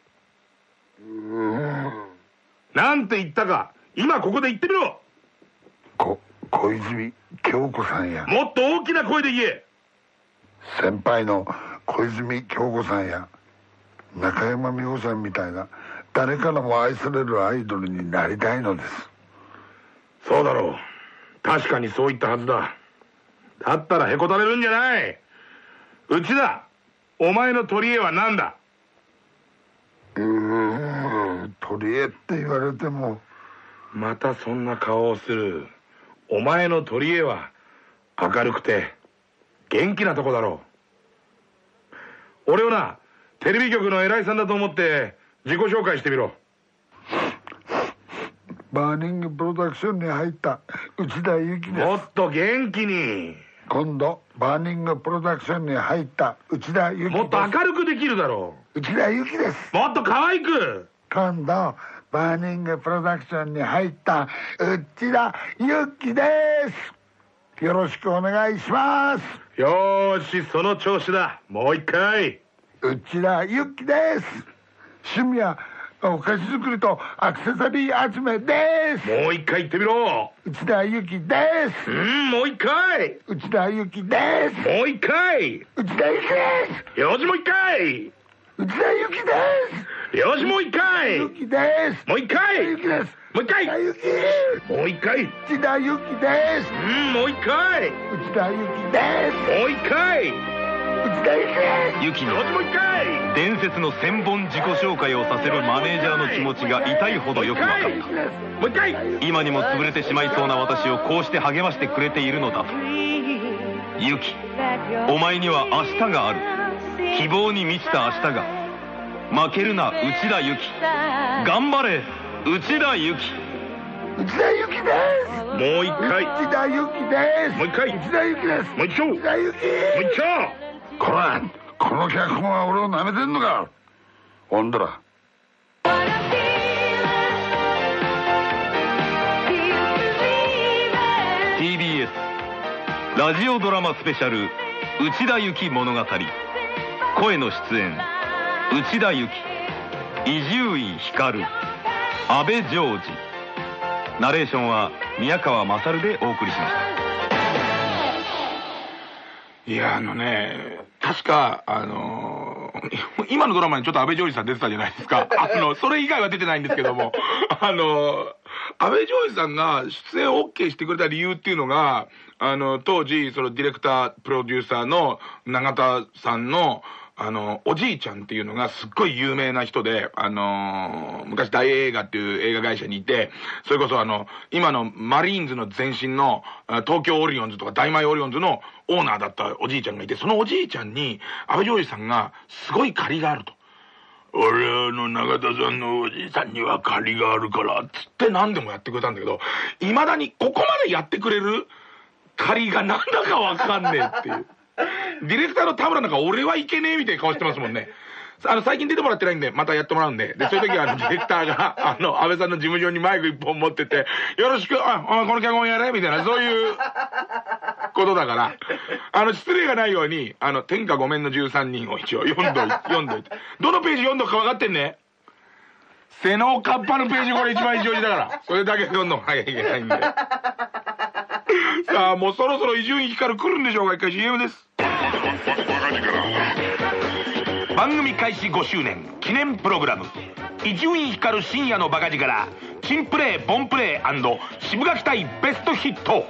なんて言ったか今ここで言ってみろ。 小泉京子さんや。 もっと大きな声で言え。 先輩の小泉京子さんや中山美穂さんみたいな誰からも愛されるアイドルになりたいのです。 そうだろう、確かにそう言ったはずだ。だったらへこたれるんじゃない。内田、お前の取り柄は何だ？ 取り柄って言われても。 またそんな顔をする。お前の取り柄は明るくて元気なとこだろう。俺をな、テレビ局の偉いさんだと思って自己紹介してみろ。 バーニングプロダクションに入った内田有紀です。 もっと元気に。 今度バーニングプロダクションに入った内田有紀です。 もっと明るくできるだろう。内田有紀です。 もっと可愛く。 今度バーニングプロダクションに入った内田有紀です。よろしくお願いします。 よーし、その調子だ。もう一回。 内田有紀です。趣味はお菓子作りとアクセサリー集めです。 もう一回言ってみろ。 内田有紀です。 もう一回。 内田有紀です。 もう一回。 内田有紀です。 よしもう一回。 内田有紀です。 よしもう一回。 有紀です。 もう一回。 有紀です。 もう一回。もう一回。 内田有紀です。 もう一回。 内田有紀です。 もう一回。 ユキの伝説の1000本自己紹介をさせるマネージャーの気持ちが痛いほどよく分かった。今にも潰れてしまいそうな私をこうして励ましてくれているのだと。ユキ、お前には明日がある。希望に満ちた明日が。負けるな内田ユキ。頑張れ内田ユキ。 内田有紀です。 もう一回。 内田有紀です。 もう一回。 内田有紀です。 もう一丁。 内田有紀。 もう一丁。 こら、この脚本は俺を舐めてんのか。ほんだら。 TBS ラジオドラマスペシャル内田有紀物語。声の出演内田有紀、伊集院光、阿部ジョージ。ナレーションは宮川勝でお送りしました。 いや確か今のドラマにちょっと阿部ジョージさん出てたじゃないですか。それ以外は出てないんですけども阿部ジョージさんが出演 OK してくれた理由っていうのが当時そのディレクタープロデューサーの永田さんのおじいちゃんっていうのがすっごい有名な人で、昔大映画っていう映画会社にいて、それこそ今のマリーンズの前身の東京オリオンズとか大前オリオンズのオーナーだったおじいちゃんがいて、そのおじいちゃんに阿部ジョージさんがすごい借りがあると。俺永田さんのおじいさんには借りがあるからっつって何でもやってくれたんだけど、いまだにここまでやってくれる借りがなんだかわかんねえっていう。ディレクターの田村なんか俺はいけねえみたいな顔してますもんね。最近出てもらってないんでまたやってもらうんで、そういう時はディレクターが安倍さんの事務所にマイク一本持っててよろしくこの脚本やれみたいな、そういうことだから失礼がないように天下御免の13人を一応読んどいてどのページ読んどくか分かってんね。瀬能カッパのページこれ一番一応だからそれだけ読んどかなきゃいけないんでさあもうそろそろ伊集院光来るんでしょうか。一回 CM です。番組開始5周年記念プログラム伊集院光深夜のバカ力チンプレーボンプレー&渋垣隊ベストヒット。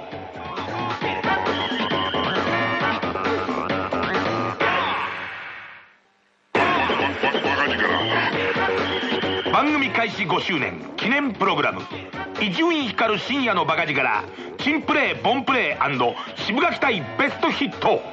番組開始5周年記念プログラム伊集院光深夜のバカ力チンプレーボンプレー&渋垣隊ベストヒット。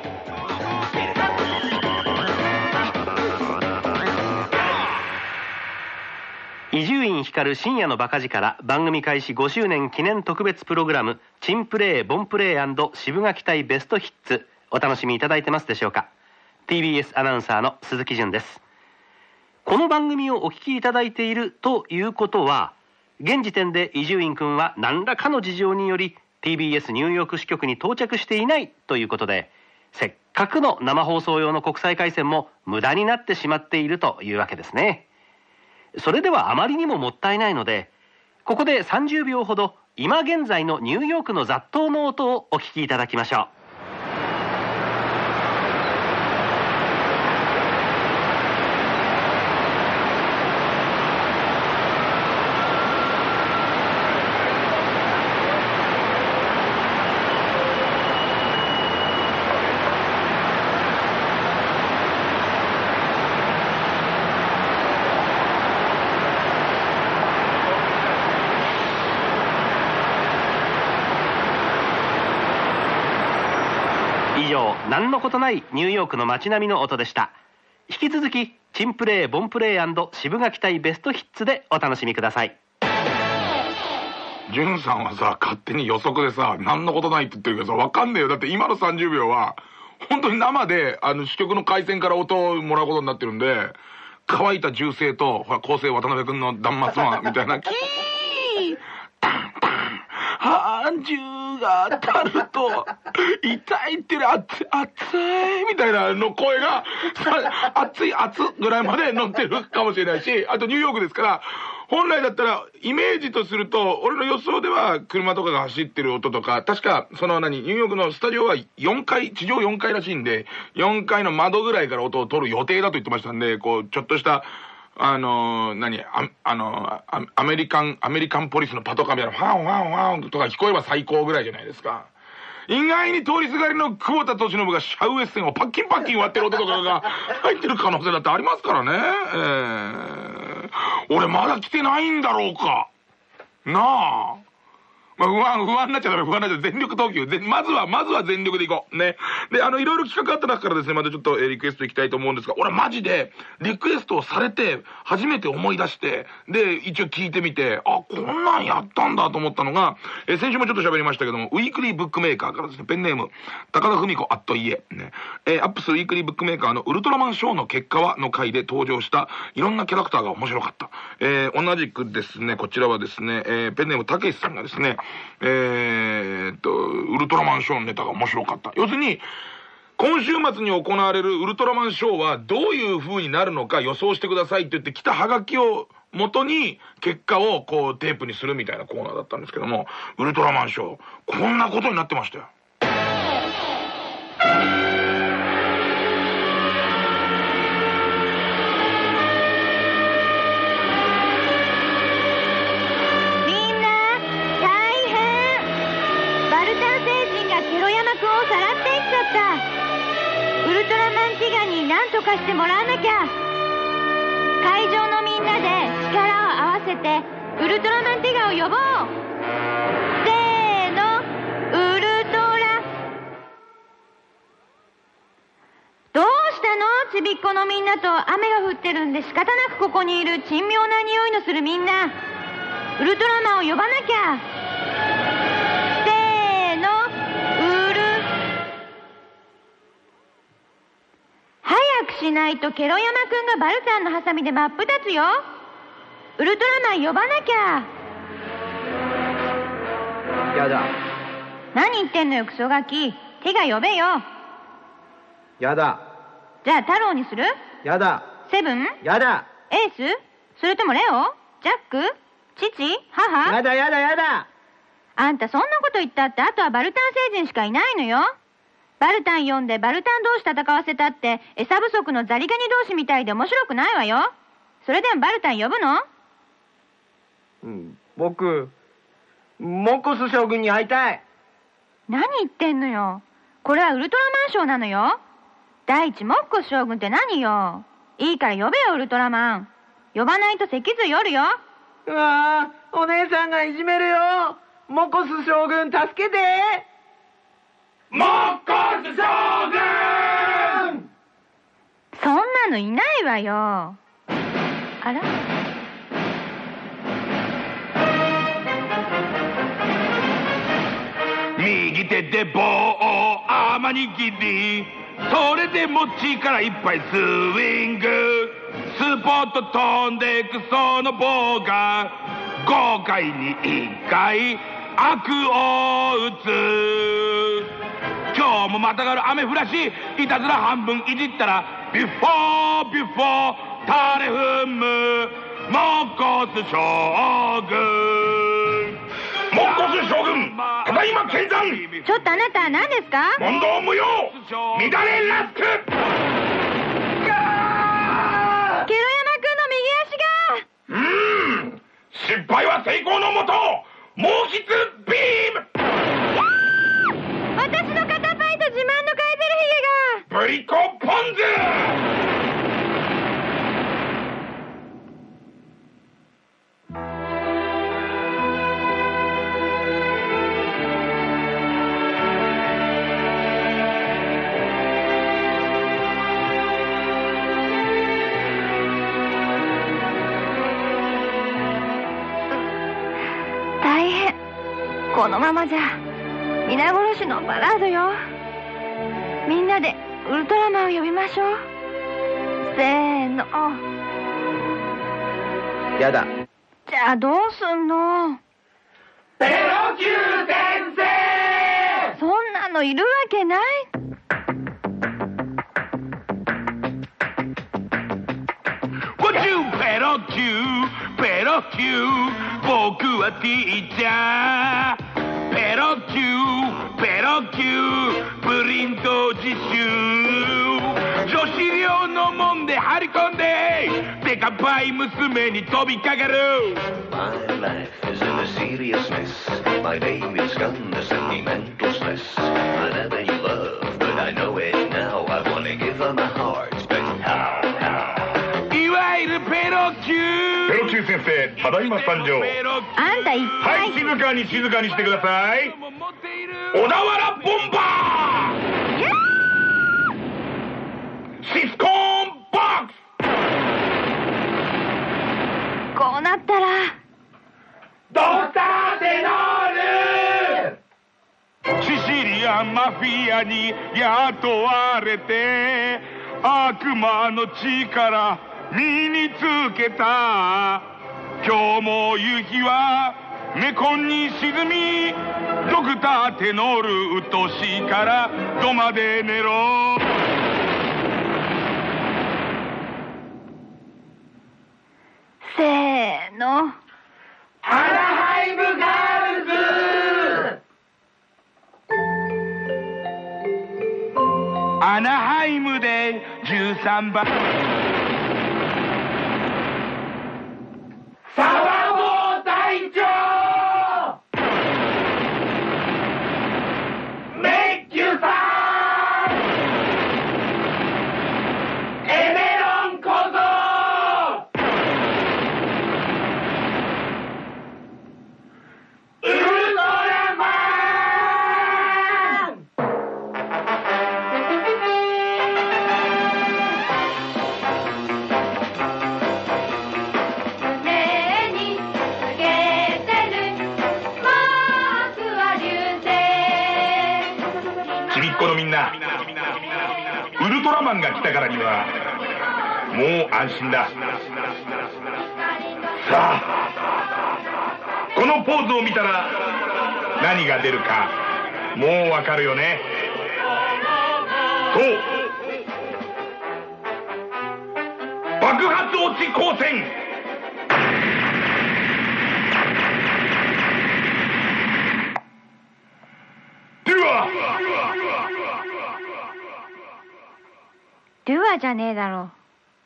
伊集院光深夜のバカ力番組開始5周年記念特別プログラムチンプレーボンプレー&渋垣隊ベストヒッツ、お楽しみいただいてますでしょうか。 TBS アナウンサーの鈴木純です。この番組をお聞きいただいているということは、現時点で伊集院くんは何らかの事情により TBS ニューヨーク支局に到着していないということで、せっかくの生放送用の国際回線も無駄になってしまっているというわけですね。それではあまりにももったいないので、ここで30秒ほど今現在のニューヨークの雑踏の音をお聞きいただきましょう。以上、何のことないニューヨークの街並みの音でした。引き続きチンプレーボンプレー&渋垣隊ベストヒッツでお楽しみください。 ジュンさんはさ勝手に予測でさ何のことないって言ってるけどさ分かんねえよ。だって今の30秒は本当に生で支局の回線から音をもらうことになってるんで、乾いた銃声とほら構成渡辺君の断末魔みたいなキータンタンはまんじゅうが当たると痛いってね、熱いみたいなの声が熱いぐらいまで乗ってるかもしれないし、あとニューヨークですから、本来だったらイメージとすると、俺の予想では車とかが走ってる音とか、確かニューヨークのスタジオは4階、地上4階らしいんで、4階の窓ぐらいから音を取る予定だと言ってましたんで、こうちょっとしたアメリカンポリスのパトカーみたいなファンファンファンとか聞こえば最高ぐらいじゃないですか。意外に通りすがりの久保田利伸がシャウエッセンをパッキン割ってる音とかが入ってる可能性だってありますからね。俺まだ来てないんだろうかなあ。不安になっちゃダメ。全力投球。まずは全力でいこう。ね。で、いろいろ企画あった中からですね、またちょっとリクエストいきたいと思うんですが、俺マジで、リクエストをされて、初めて思い出して、で、一応聞いてみて、こんなんやったんだと思ったのが、先週もちょっと喋りましたけども、ウィークリーブックメーカーからですね、ペンネーム、高田文子家、ね。アップスウィークリーブックメーカーのウルトラマンショーの結果はの回で登場した、いろんなキャラクターが面白かった。同じくですね、こちらはですね、ペンネームたけしさんがですね、ウルトラマンショーのネタが面白かった。要するに、今週末に行われるウルトラマンショーはどういう風になるのか予想してくださいって言って来たハガキを元に結果をこうテープにするみたいなコーナーだったんですけども、ウルトラマンショー、こんなことになってましたよ。 ウルトラマンティガに何とかしてもらわなきゃ。会場のみんなで力を合わせてウルトラマンティガを呼ぼう。せーの、ウルトラ。どうしたの？ちびっこのみんなと雨が降ってるんで仕方なくここにいる珍妙な匂いのするみんな、ウルトラマンを呼ばなきゃ。しないとケロヤマくんがバルタンのハサミで真っ二つよ。ウルトラマン呼ばなきゃ。 やだ。 何言ってんのよクソガキ。手が呼べよ。 やだ。 じゃあ太郎にする？ やだ。 セブン？ やだ。 エース？それともレオ？ジャック？父？母？ やだ。 あんたそんなこと言ったってあとはバルタン星人しかいないのよ。バルタン呼んでバルタン同士戦わせたって餌不足のザリガニ同士みたいで面白くないわよ。それでもバルタン呼ぶの？ 僕モコス将軍に会いたい。 何言ってんのよ。これはウルトラマンショーなのよ。第一モッコス将軍って何よ。いいから呼べよウルトラマン。呼ばないと脊髄折るよ。 うわー、お姉さんがいじめるよ。モコス将軍助けて。 モッコス将軍！ そんなのいないわよ。あら？ 右手で棒を甘に切り、それでも力いっぱいスイング、スポッと飛んでくその棒が5回に1回悪を打つ。今日もまたがる雨降らし、いたずら半分いじったらビュッフォータレ踏むモッコス将軍。モッコス将軍、ただいま見参。 ちょっとあなた何ですか？ 問答無用、乱れラスク。ケロヤマくんの右足が。失敗は成功のもと。毛筆ビーム。 私の肩パイと自慢のカエゼルヒゲが。 ブリコポンズ。 大変。このままじゃ皆殺しのバラードよ。みんなでウルトラマンを呼びましょう。せーの。 やだ。 じゃあどうすんの？ 090 のいるわけない。 ペロキューペロキュー、僕はティーチャー。ペロキューペロキュー、プリント実習。女子寮の門で張り込んでデカパイ娘に飛びかかる。 My life is in a seriousness. My name is condescending mental stress. I never knew love, but I know it now. I wanna give her my heart, but how? いわゆるペロキュー。 ペロキュー先生、ただいま参上。 あんたいっぱい。 はい、静かに静かにしてください。 小田原ボンバー。シスコーンボックス。 こうなったらドクターテノール。シシリアンマフィアに雇われて悪魔の力身につけた。今日も夕日はメコンに沈み、ドクターテノールうっとうしいから土間で寝ろ。 せーの。 アナハイムガールズ。アナハイムで13番。サバボー隊長。メッキュさん。エメロン小僧。ウルトラマン。 目につけてる僕は流星。 ちびっこのみんな、ウルトラマンが来たからにはもう安心だ。さあ、このポーズを見たら何が出るかもうわかるよね。そう、爆発落ち光線。ではデュアじゃねえだろ。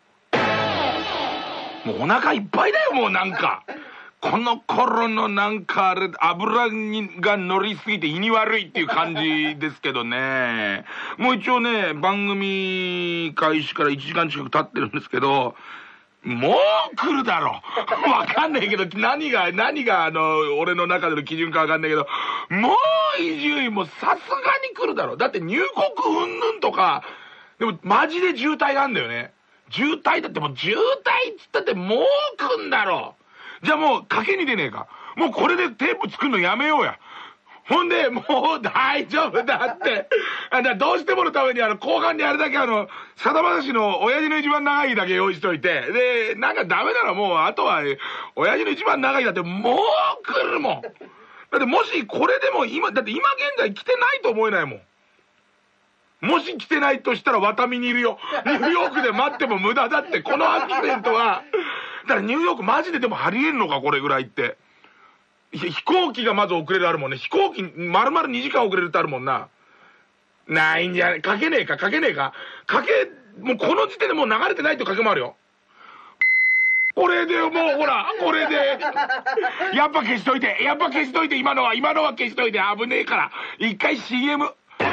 もうお腹いっぱいだよ。もうなんかこの頃のなんかあれ油が乗りすぎて胃に悪いっていう感じですけどね。もう一応ね、番組開始から1時間近く経ってるんですけど、もう来るだろう。わかんないけど何が俺の中での基準かわかんないけど、もう伊集院もさすがに来るだろう。だって入国云々とかでもマジで渋滞なんだよね。渋滞だってもう渋滞っつったってもう来んだろう。じゃあもう賭けに出ねえか。もうこれでテープ作るのやめようや。ほんでもう大丈夫だって。どうしてものために後半にあれだけさだまさしの親父の一番長いだけ用意しといて、でなんかダメならもうあとは親父の一番長いだってもう来るもん。だってもしこれでもだって今現在来てないと思えないもん。もし来てないとしたらワタミにいるよ。ニューヨークで待っても無駄だって。このアクシデントはだからニューヨークマジででもありえんのかこれぐらいって。飛行機がまず遅れるあるもんね。飛行機丸々2時間遅れるってあるもんな。ないんじゃない。かけねえかもうこの時点でもう流れてないって賭けもあるよ。これでもうほらこれでやっぱ消しといて今のは消しといて。危ねえから一回 CM。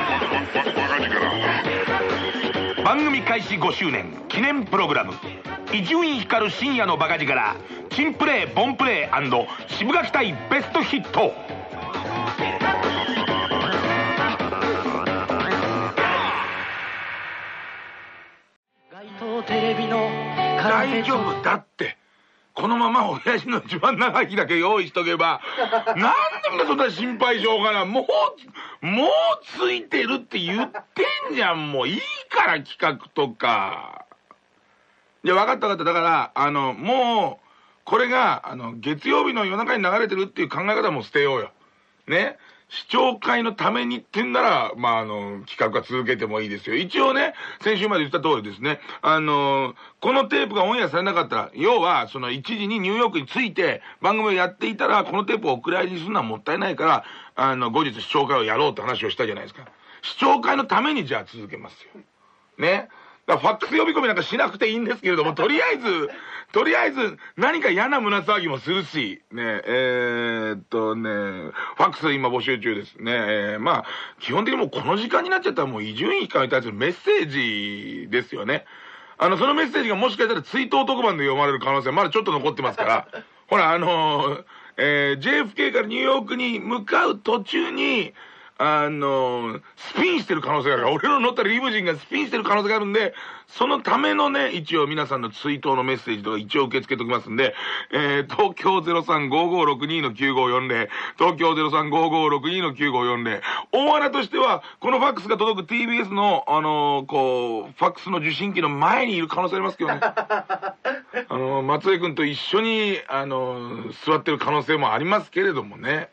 番組開始5周年記念プログラム、伊集院光深夜のバカ力、チンプレーボンプレー&渋垣隊ベストヒット。大丈夫だって。このまま親父の一番長い日だけ用意しとけばなんでそんな心配しようかな。もうついてるって言ってんじゃん。もういいから企画とか。いや分かっただからもうこれが月曜日の夜中に流れてるっていう考え方も捨てようよね。 視聴会のためにってんなら、企画は続けてもいいですよ。一応ね、先週まで言った通りですね、このテープがオンエアされなかったら、要は、その1時にニューヨークに着いて番組をやっていたら、このテープをお蔵入りにするのはもったいないから、後日視聴会をやろうって話をしたじゃないですか。視聴会のためにじゃあ続けますよ。ね。だからファックス呼び込みなんかしなくていいんですけれども、とりあえず何か嫌な胸騒ぎもするし、ね、ファックス今募集中ですね。基本的にもうこの時間になっちゃったらもう伊集院光に対するメッセージですよね。そのメッセージがもしかしたら追悼特番で読まれる可能性はまだちょっと残ってますから、ほらJFK からニューヨークに向かう途中に、スピンしてる可能性があるから、俺の乗ったリムジンがスピンしてる可能性があるんで、そのためのね、一応皆さんの追悼のメッセージとか一応受け付けておきますんで、東京 035562-9540、東京 035562-9540、大穴としては、このファックスが届く TBS の、ファックスの受信機の前にいる可能性ありますけどね。松江くんと一緒に、座ってる可能性もありますけれどもね。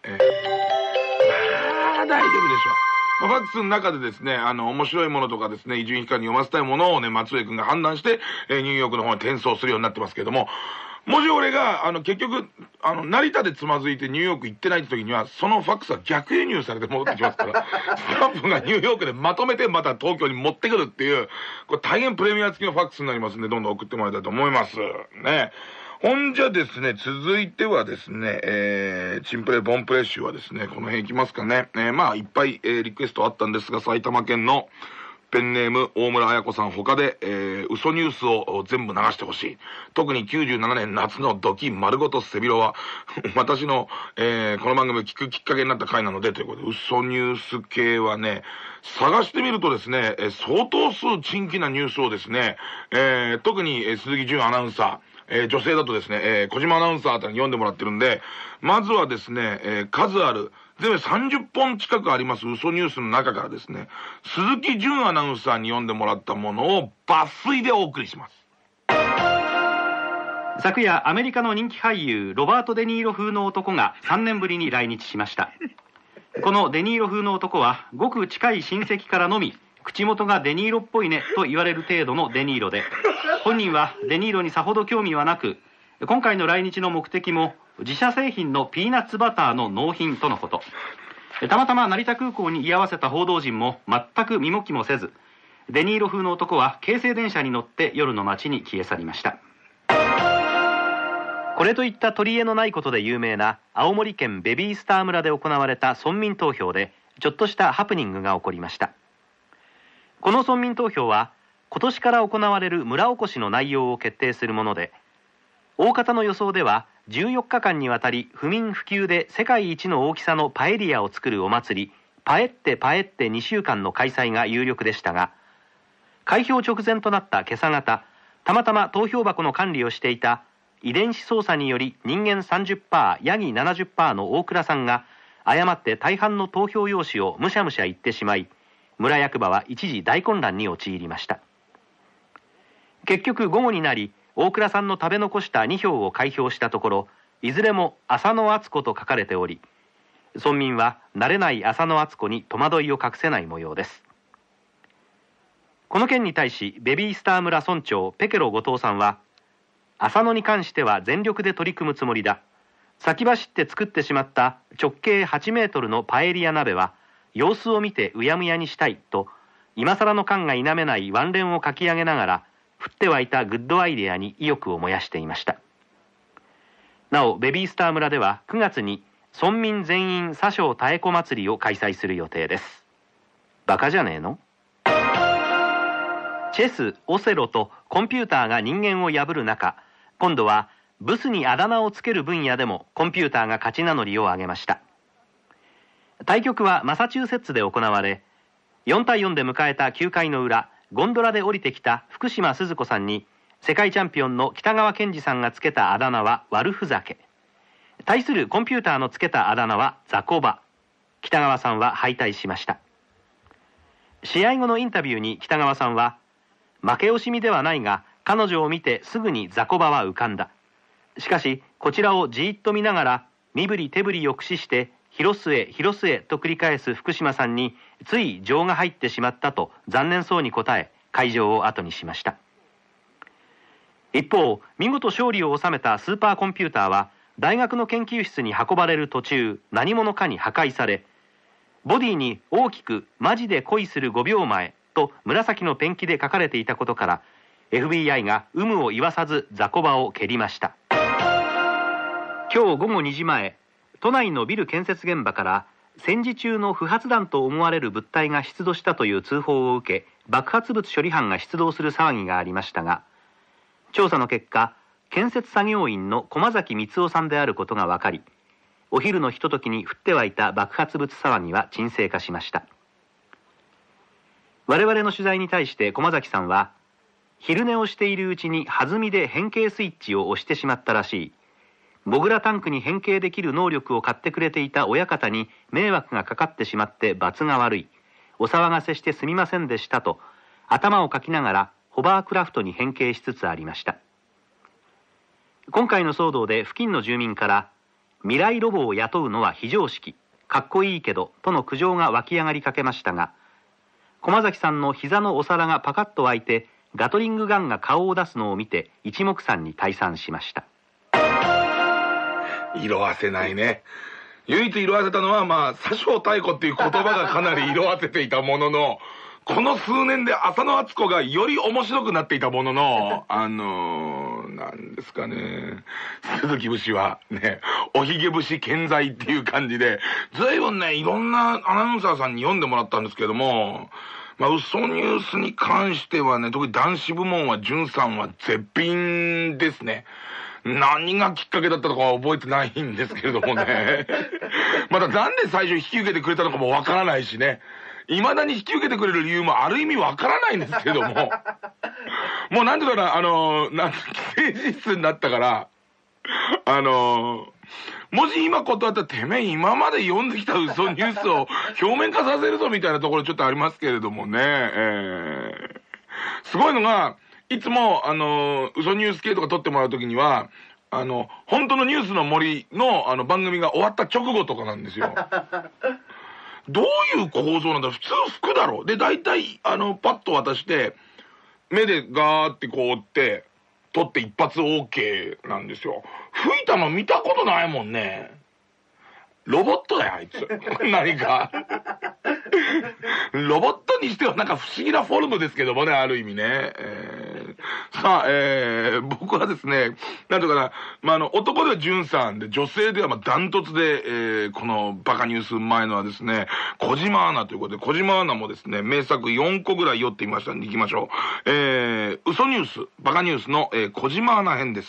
大丈夫でしょう。ファックスの中でですね、面白いものとかですね、伊集院光に読ませたいものをね、松江くんが判断して、ニューヨークの方に転送するようになってますけれども、もし俺が、結局、成田でつまずいてニューヨーク行ってないって時には、そのファックスは逆輸入されて戻ってきますから、スタンプがニューヨークでまとめてまた東京に持ってくるっていう、これ大変プレミア付きのファックスになりますんで、どんどん送ってもらいたいと思います。ね。ほんじゃですね、続いてはですね、チンプレボンプレ集はですね、この辺いきますかね。いっぱい、リクエストあったんですが、埼玉県のペンネーム大村彩子さん他で、嘘ニュースを全部流してほしい。特に97年夏のドキ丸ごと背広は、私の、この番組を聞くきっかけになった回なので、ということで、嘘ニュース系はね、探してみるとですね、相当数珍奇なニュースをですね、特に、鈴木純アナウンサー、女性だとですね、小島アナウンサーあたりに読んでもらってるんで、まずはですね、数ある、全部30本近くあります嘘ニュースの中からですね、鈴木純アナウンサーに読んでもらったものを抜粋でお送りします。 昨夜、アメリカの人気俳優ロバート・デ・ニーロ風の男が3年ぶりに来日しました。このデ・ニーロ風の男は、ごく近い親戚からのみ、口元がデニーロっぽいねと言われる程度のデニーロで、本人はデニーロにさほど興味はなく、今回の来日の目的も自社製品のピーナッツバターの納品とのこと。たまたま成田空港に居合わせた報道陣も全く見向きもせず、デニーロ風の男は京成電車に乗って夜の街に消え去りました。これといった取り柄のないことで有名な青森県ベビースター村で行われた村民投票で、ちょっとしたハプニングが起こりました。この村民投票は今年から行われる村おこしの内容を決定するもので、大方の予想では14日間にわたり不眠不休で世界一の大きさのパエリアを作るお祭り、パエって2週間の開催が有力でしたが、開票直前となった今朝方、たまたま投票箱の管理をしていた遺伝子操作により人間 30%、ヤギ 70% の大倉さんが誤って大半の投票用紙をむしゃむしゃ言ってしまい、村役場は一時大混乱に陥りました。結局午後になり、大倉さんの食べ残した2票を開票したところ、いずれも浅野敦子と書かれており、村民は慣れない浅野敦子に戸惑いを隠せない模様です。この件に対しベビースター村村長ペケロ後藤さんは、浅野に関しては全力で取り組むつもりだ。先走って作ってしまった直径8メートルのパエリア鍋は様子を見てうやむやにしたいと、今更の感が否めない腕連を書き上げながら降って湧いたグッドアイデアに意欲を燃やしていました。なおベビースター村では9月に村民全員佐生妙子祭りを開催する予定です。バカじゃねえの？チェス、オセロとコンピューターが人間を破る中、今度はブスにあだ名をつける分野でもコンピューターが勝ち名乗りを上げました。対局はマサチューセッツで行われ、4対4で迎えた9回の裏、ゴンドラで降りてきた福島鈴子さんに世界チャンピオンの北川健二さんがつけたあだ名は悪ふざけ、対するコンピューターのつけたあだ名は雑魚場。北川さんは敗退しました。試合後のインタビューに北川さんは、負け惜しみではないが彼女を見てすぐに雑魚場は浮かんだ。しかしこちらをじーっと見ながら身振り手振りを駆使して広末広末と繰り返す福島さんについ情が入ってしまったと残念そうに答え、会場を後にしました。一方、見事勝利を収めたスーパーコンピューターは大学の研究室に運ばれる途中、何者かに破壊され、ボディに大きくマジで恋する5秒前と紫のペンキで書かれていたことから、FBI が有無を言わさず雑魚場を蹴りました。今日午後2時前、都内のビル建設現場から戦時中の不発弾と思われる物体が出土したという通報を受け、爆発物処理班が出動する騒ぎがありましたが、調査の結果、建設作業員の駒崎光夫さんであることが分かり、お昼のひとときに降って湧いた爆発物騒ぎは沈静化しました。我々の取材に対して駒崎さんは、昼寝をしているうちに弾みで変形スイッチを押してしまったらしい。モグラタンクに変形できる能力を買ってくれていた親方に迷惑がかかってしまって罰が悪い。お騒がせしてすみませんでしたと、頭をかきながらホバークラフトに変形しつつありました。今回の騒動で付近の住民から、未来ロボを雇うのは非常識、かっこいいけどとの苦情が湧き上がりかけましたが、駒崎さんの膝のお皿がパカッと開いてガトリングガンが顔を出すのを見て一目散に退散しました。 色あせないね。唯一色あせたのは詐称太鼓っていう言葉がかなり色あせていたものの、この数年で浅野敦子がより面白くなっていたものの、なんですかね、鈴木節はね、おひげ節健在っていう感じで、ずいぶんね、いろんなアナウンサーさんに読んでもらったんですけども、嘘ニュースに関してはね、特に男子部門は淳さんは絶品ですね。何がきっかけだったのかは覚えてないんですけれどもね。またなんで最初引き受けてくれたのかもわからないしね。未だに引き受けてくれる理由もある意味わからないんですけども。もうなんていうかな、既成事実になったから、もし今断ったらてめえ今まで読んできた嘘ニュースを表面化させるぞみたいなところちょっとありますけれどもね。すごいのが、いつも、嘘ニュース系とか撮ってもらうときには、本当のニュースの森の、番組が終わった直後とかなんですよ。どういう構造なんだろう。普通服だろう。で、大体、パッと渡して、目でガーってこう追って、撮って一発 OK なんですよ。吹いたの見たことないもんね。ロボットだよ、あいつ。何か。ロボットにしてはなんか不思議なフォルムですけどもね、ある意味ね。さあ、僕はですね、なんとかな、男では淳さんで、女性ではダントツで、このバカニュース前のはですね、小島アナということで、小島アナもですね、名作4個ぐらい寄ってみましたんで、行きましょう。嘘ニュース、バカニュースの、小島アナ編です。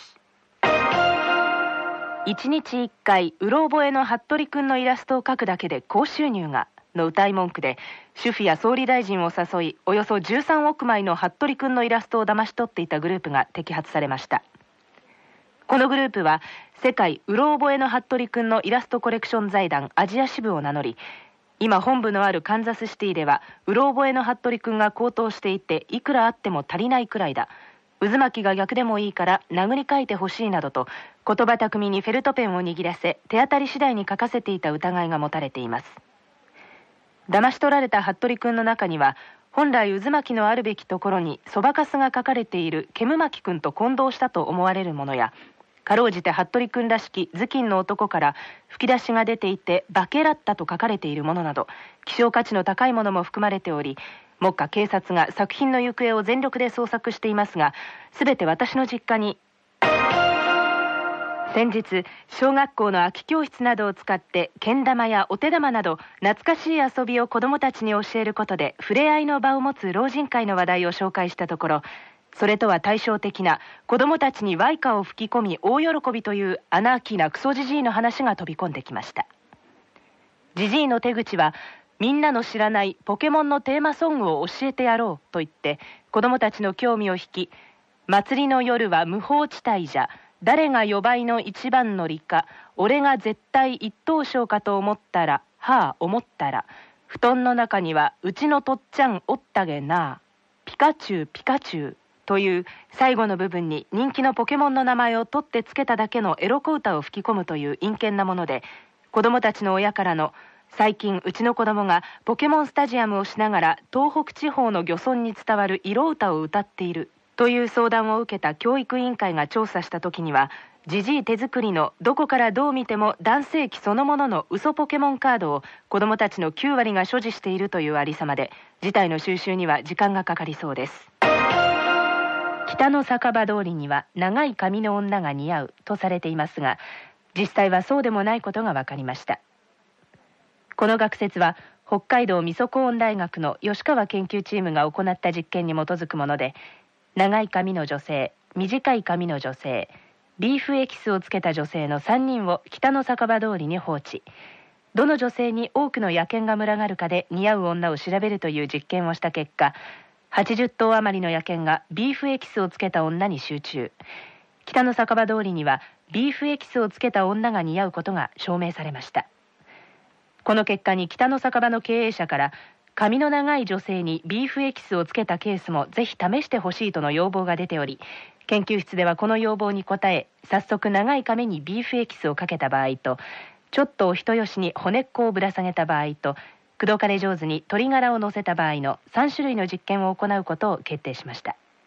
1日1回うろ覚えの服部くんのイラストを描くだけで高収入がの歌い文句で、主婦や総理大臣を誘いおよそ13億枚の服部くんのイラストを騙し取っていたグループが摘発されました。このグループは世界うろ覚えの服部くんのイラストコレクション財団アジア支部を名乗り、今本部のあるカンザスシティではうろ覚えの服部くんが高騰していて、いくらあっても足りないくらいだ、渦巻きが逆でもいいから殴り書いてほしいなどと言葉巧みにフェルトペンを握らせ、手当たり次第に書かせていた疑いが持たれています。騙し取られた服部くんの中には、本来渦巻きのあるべきところにそばかすが書かれている煙巻くんと混同したと思われるものや、かろうじて服部くんらしき頭巾の男から吹き出しが出ていてバケラッタと書かれているものなど、希少価値の高いものも含まれており、目下警察が作品の行方を全力で捜索していますが、すべて私の実家に。先日小学校の空き教室などを使ってけん玉やお手玉など懐かしい遊びを子どもたちに教えることで触れ合いの場を持つ老人会の話題を紹介したところ、それとは対照的な子どもたちにワイカを吹き込み大喜びというアナーキーなクソジジイの話が飛び込んできました。ジジイの手口は、みんなの知らないポケモンのテーマソングを教えてやろうと言って子どもたちの興味を引き、祭りの夜は無法地帯じゃ、誰が予売の一番乗りか、俺が絶対一等賞かと思ったら、はあ思ったら、布団の中にはうちのとっちゃんおったげな、ピカチュウピカチュウという最後の部分に人気のポケモンの名前を取ってつけただけのエロ小歌を吹き込むという陰険なもので、 子どもたちの親からの最近うちの子供がポケモンスタジアムをしながら東北地方の漁村に伝わる色歌を歌っているという相談を受けた教育委員会が調査した時には、じじい手作りのどこからどう見ても男性器そのものの嘘ポケモンカードを子どもたちの9割が所持しているというありさまで、事態の収拾には時間がかかりそうです。北の酒場通りには長い髪の女が似合うとされていますが、実際はそうでもないことが分かりました。この学説は北海道みそコーン大学の吉川研究チームが行った実験に基づくもので、長い髪の女性、短い髪の女性、ビーフエキスをつけた女性の3人を北の酒場通りに放置。どの女性に多くの野犬が群がるかで似合う女を調べるという実験をした結果、80頭余りの野犬がビーフエキスをつけた女に集中。北の酒場通りにはビーフエキスをつけた女が似合うことが証明されました。この結果に北の酒場の経営者から、髪の長い女性にビーフエキスをつけたケースもぜひ試してほしいとの要望が出ており、研究室ではこの要望に応え、早速長い髪にビーフエキスをかけた場合と、ちょっとお人よしに骨っこをぶら下げた場合と、口説かれ上手に鶏ガラを乗せた場合の3種類の実験を行うことを決定しました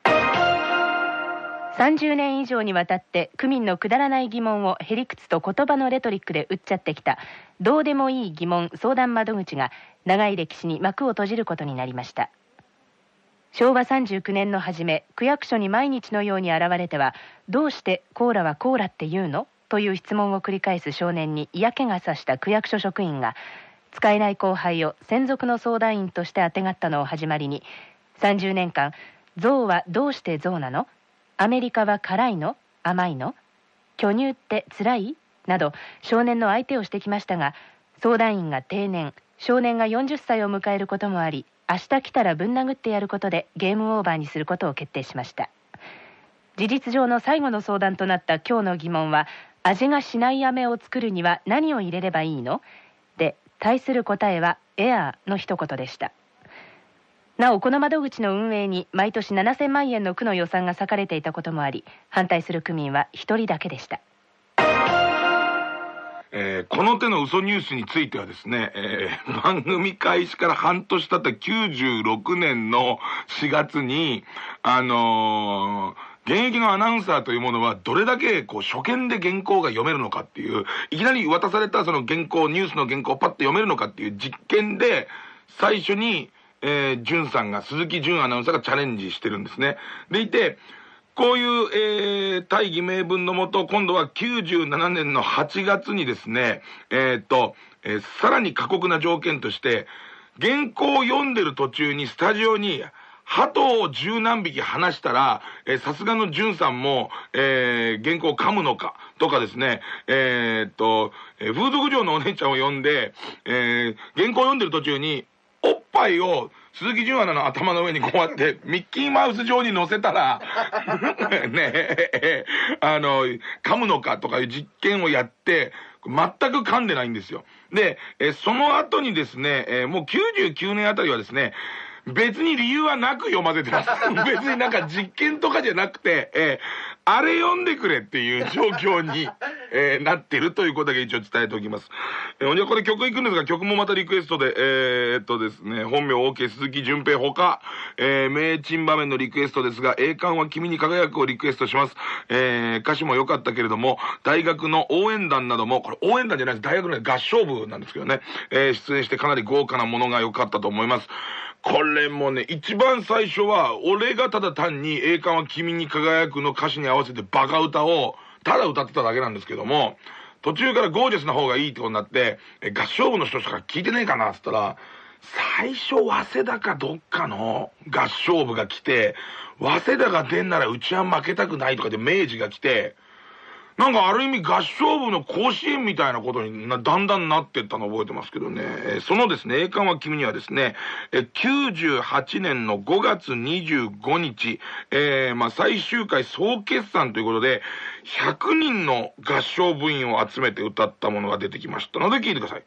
。30年以上にわたって区民のくだらない疑問をへりくつと言葉のレトリックで打っちゃってきたどうでもいい疑問相談窓口が長い歴史に幕を閉じることになりました。昭和39年の初め、区役所に毎日のように現れては、どうしてコーラはコーラって言うのという質問を繰り返す少年に嫌気がさした区役所職員が、使えない後輩を専属の相談員としてあてがったのを始まりに、30年間、象はどうして象なの？アメリカは辛いの？甘いの？巨乳って辛い？など少年の相手をしてきましたが、相談員が定年、少年が40歳を迎えることもあり、明日来たらぶん殴ってやることでゲームオーバーにすることを決定しました。事実上の最後の相談となった今日の疑問は、味がしない飴を作るには何を入れればいいの？で、対する答えはエアーの一言でした。なお、この窓口の運営に毎年7000万円の区の予算が割かれていたこともあり、反対する区民は一人だけでした。 この手の嘘ニュースについてはですね、番組開始から半年経った96年の4月に、現役のアナウンサーというものはどれだけ初見で原稿が読めるのかっていう、いきなり渡されたその原稿、ニュースの原稿をパッと読めるのかっていう実験で、最初に、淳さんが、鈴木淳アナウンサーがチャレンジしてるんですね。でいて、こういう、大義名分のもと、今度は97年の8月にですね、さらに過酷な条件として、原稿を読んでる途中にスタジオに、鳩を十何匹離したら、さすがの淳さんも、原稿を噛むのか、とかですね、風俗嬢のお姉ちゃんを呼んで、原稿を読んでる途中に、おっぱいを鈴木純アナの頭の上にこうやってミッキーマウス状に乗せたらね噛むのかとかいう実験をやって全く噛んでないんですよ。で、その後にですね、もう99年あたりはですね、別に理由はなく読ませてます。別になんか実験とかじゃなくて、あれ読んでくれっていう状況に、なってるということだけ一応伝えておきます。じゃあこれ曲いくんですが、曲もまたリクエストで、ですね、本名 OK 鈴木純平ほか、名珍場面のリクエストですが、栄冠は君に輝くをリクエストします。歌詞も良かったけれども、大学の応援団なども、これ応援団じゃないです、大学の合唱部なんですけどね、出演してかなり豪華なものが良かったと思います。これもね、一番最初は、俺がただ単に栄冠は君に輝くの歌詞に合わせてバカ歌を、ただ歌ってただけなんですけども、途中からゴージャスな方がいいってことになって、合唱部の人しか聞いてねえかなって言ったら、最初早稲田かどっかの合唱部が来て、早稲田が出んならうちは負けたくないとかで明治が来て、なんかある意味合唱部の甲子園みたいなことにだんだんなってったのを覚えてますけどね。そのですね、栄冠は君にはですね、98年の5月25日、最終回総決算ということで、100人の合唱部員を集めて歌ったものが出てきましたので聞いてください。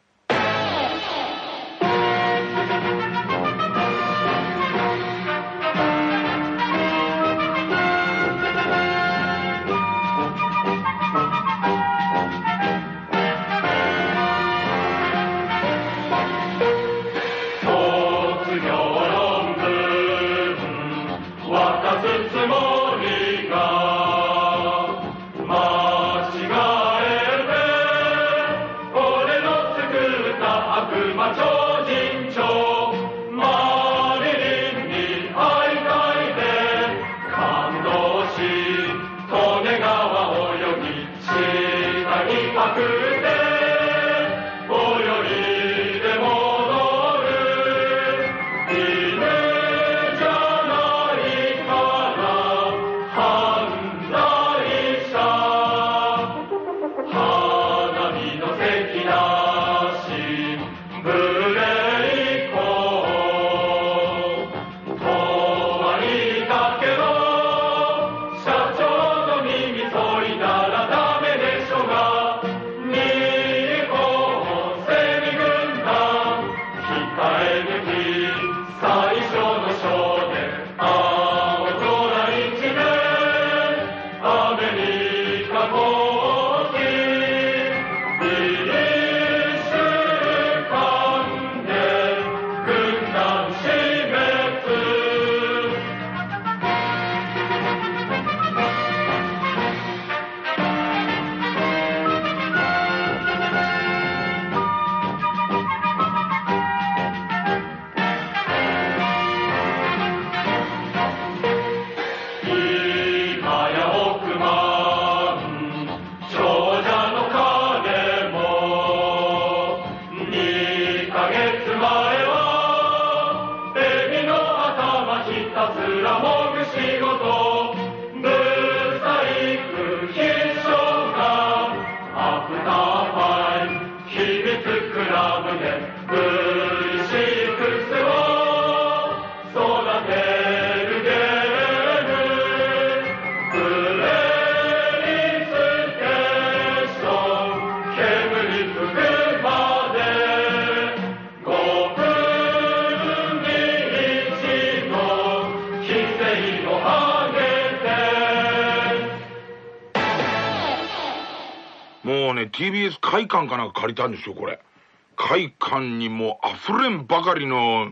もうね TBS 会館かなんか借りたんですよこれ。会館にもう溢れんばかりの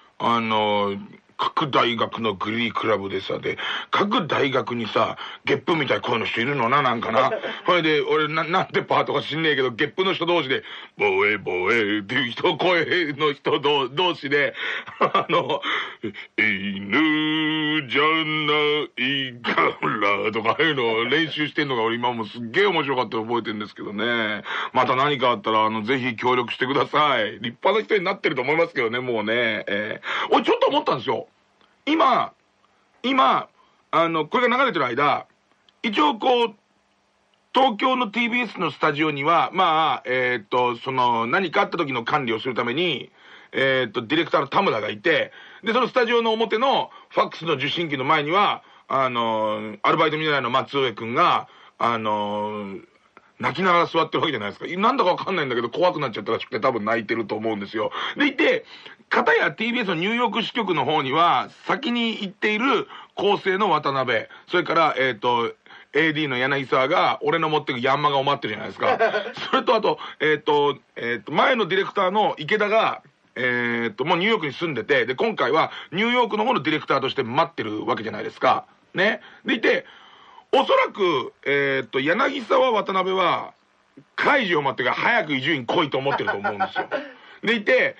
各大学のグリークラブでさ、で各大学にさゲップみたいな声の人いるのな、なんかな。ほいで俺なんてパートか知んねえけど、ゲップの人同士でボエボエっていう声の人同士で犬じゃないからとかいうのを練習してんのが俺今もすっげえ面白かったの覚えてるんですけどね。また何かあったらぜひ協力してください。立派な人になってると思いますけどね、もうね。俺ちょっと思ったんですよ。今これが流れてる間、一応こう東京の TBS のスタジオにはその何かあった時の管理をするためにディレクターの田村がいて、でそのスタジオの表のファックスの受信機の前にはアルバイト見習いの松上くんが泣きながら座ってるわけじゃないですか。なんだかわかんないんだけど怖くなっちゃったらしくて多分泣いてると思うんですよ。でいて、片や TBS のニューヨーク支局の方には先に行っている構成の渡辺、それからAD の柳沢が俺の持ってくヤンマガを待ってるじゃないですか。それとあと前のディレクターの池田がもうニューヨークに住んでて、で今回はニューヨークの方のディレクターとして待ってるわけじゃないですかね。でいて、おそらく柳沢渡辺は開示を待ってから早く伊集院来いと思ってると思うんですよ。でいて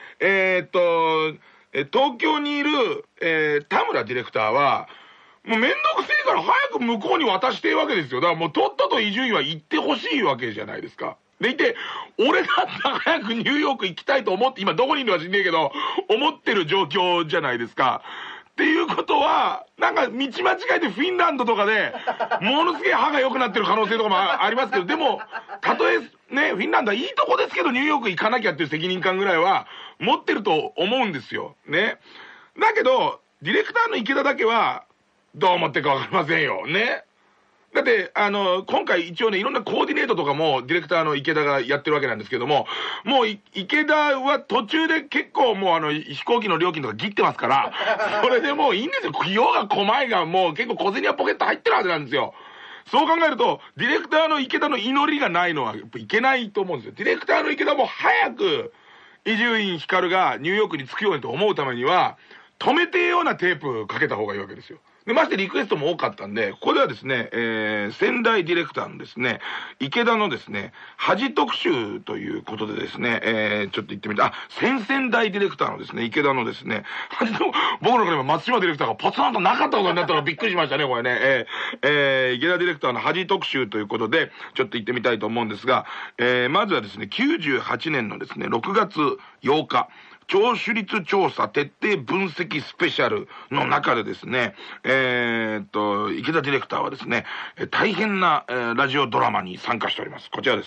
東京にいる田村ディレクターはもうめんどくせえから早く向こうに渡してるわけですよ。だからもうとっとと伊集院は行ってほしいわけじゃないですか。でいて、俺だったら早くニューヨーク行きたいと思って、今どこにいるのか知んねえけど思ってる状況じゃないですか。っていうことはなんか道間違えてフィンランドとかでものすげえ歯が良くなってる可能性とかもありますけど、でもたとえねフィンランドはいいとこですけどニューヨーク行かなきゃっていう責任感ぐらいは持ってると思うんですよね。だけどディレクターの池田だけはどう思ってるか分かりませんよね。だって今回一応ねいろんなコーディネートとかもディレクターの池田がやってるわけなんですけども、もう池田は途中で結構もう飛行機の料金とか切ってますから、それでもういいんですよ。費用が細いがもう結構小銭はポケット入ってるはずなんですよ。そう考えるとディレクターの池田の祈りがないのはやっぱいけないと思うんですよ。ディレクターの池田も早く伊集院光がニューヨークに着くようにと思うためには止めてようなテープかけた方がいいわけですよ。でましてリクエストも多かったんで、ここではですね、仙台ディレクターのですね池田のですね恥特集ということでですね、ちょっと言ってみた先々代ディレクターのですね池田のですね僕の中でも松島ディレクターがポツンとなかったことになったのびっくりしましたねこれね。池田ディレクターの恥特集ということでちょっと言ってみたいと思うんですが、まずはですね98年のですね6月8日聴取率調査徹底分析スペシャルの中でですね、池田ディレクターはですね、大変な、ラジオドラマに参加しております。こちらです。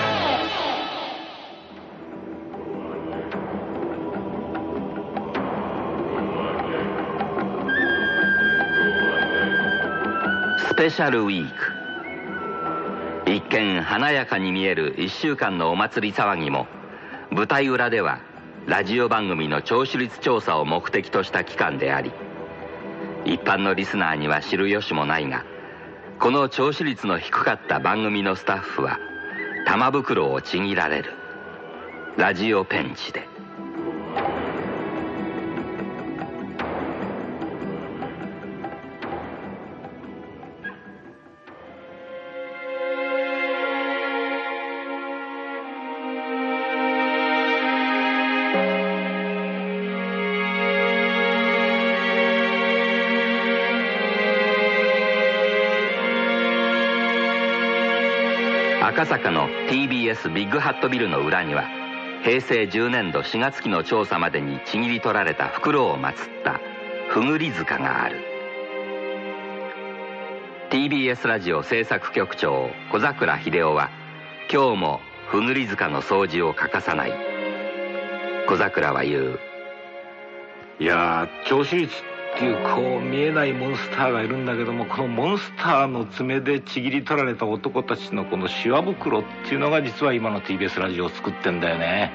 スペシャルウィーク。一見華やかに見える1週間のお祭り騒ぎも、舞台裏ではラジオ番組の聴取率調査を目的とした期間であり、一般のリスナーには知る由もないが、この聴取率の低かった番組のスタッフは玉袋をちぎられる。ラジオペンチで。赤坂の TBS ビッグハットビルの裏には平成10年度4月期の調査までにちぎり取られた袋を祀ったふぐり塚がある。 TBS ラジオ制作局長小桜秀夫は今日もふぐり塚の掃除を欠かさない。小桜は言う。 いや聴取率っていうこう見えないモンスターがいるんだけども、このモンスターの爪でちぎり取られた男たちのこのシワ袋っていうのが実は今の TBS ラジオを作ってんだよね。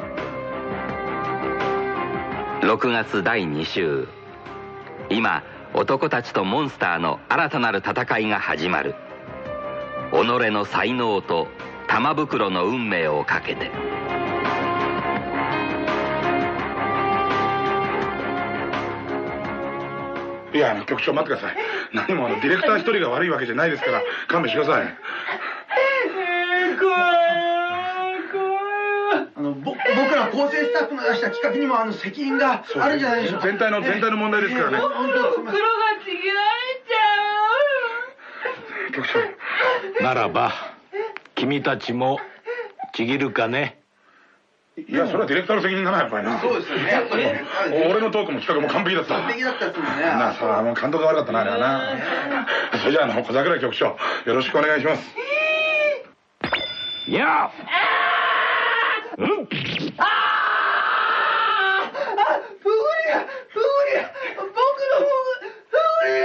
6月第2週、今男たちとモンスターの新たなる戦いが始まる。己の才能と玉袋の運命をかけて。 いや、局長待ってください。何もディレクター一人が悪いわけじゃないですから勘弁してください。 僕ら構成スタッフの出した企画にも責任があるんじゃないでしょうか。 全体の問題ですからね。 袋がちぎられちゃう。 局長。 ならば君たちもちぎるかね。 いや、それはディレクターの責任だな、やっぱりな。 そうですよね、やっぱり。 俺のトークも企画も完璧だった。 完璧だったですもんね。 なあさ、もう監督が悪かったな、あれはな。それじゃあ小桜局長、よろしくお願いします。 いやフグリが僕のフグリが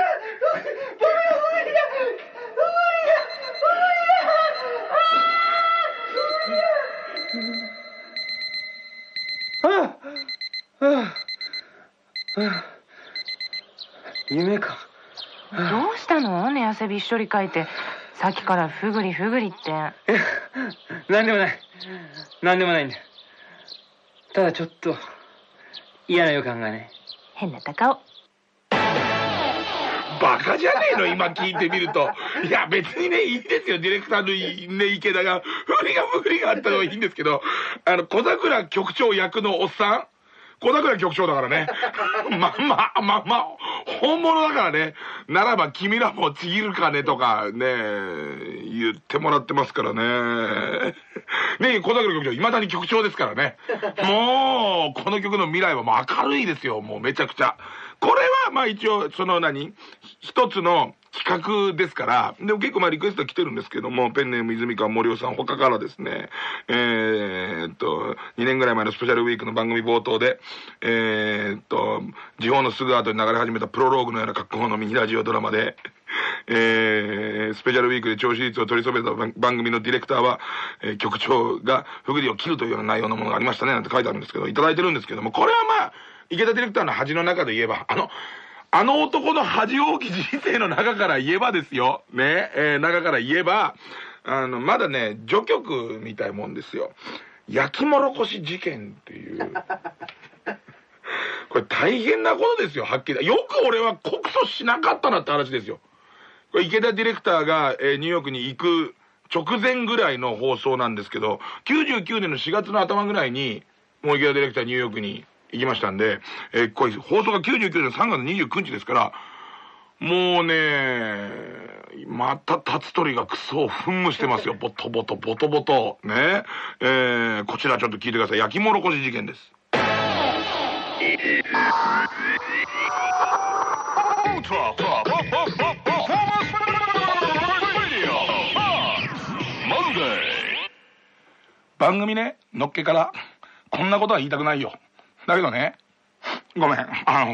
夢か。 どうしたの？寝汗びっしょりかいてさっきからふぐりふぐりって。 なんでもないんだ。ただちょっと嫌な予感がね。 変な高尾。 バカじゃねえの今聞いてみると。いや別にねいいですよ、ディレクターのね池田がふぐりがあったのはいいんですけど、小桜局長役のおっさん、小桜局長だからね。まあ本物だからね。ならば君らもちぎるかねとかね言ってもらってますからね。ね、小桜局長いまだに局長ですからね。もうこの曲の未来はもう明るいですよ、もうめちゃくちゃ。これはまあ一応その一つの企画ですから。でも結構リクエスト来てるんですけども、ペンネーム泉川森夫さん他からですね、2年ぐらい前のスペシャルウィークの番組冒頭で時報のすぐ後に流れ始めたプロローグのような格好のミニラジオドラマでスペシャルウィークで聴取率を取り染めた番組のディレクターは、局長がふぐりを切るというような内容のものがありましたねなんて書いてあるんですけど、いただいてるんですけども、これはまあ池田ディレクターの恥の中で言えばあの男の恥多き人生の中から言えばですよね、中から言えばまだね序曲みたいもんですよ。焼きもろこし事件っていうこれ大変なことですよ、はっきり。よく俺は告訴しなかったなって話ですよ。これ池田ディレクターが、ニューヨークに行く直前ぐらいの放送なんですけど、99年の4月の頭ぐらいにもう池田ディレクターニューヨークに行きましたんで、これ放送が99年3月29日ですから、もうねまた竜取がクソを噴霧してますよ。ボトボトね。こちらちょっと聞いてください。焼きもろこし事件です。番組ねのっけからこんなことは言いたくないよ。だけどね、ごめん、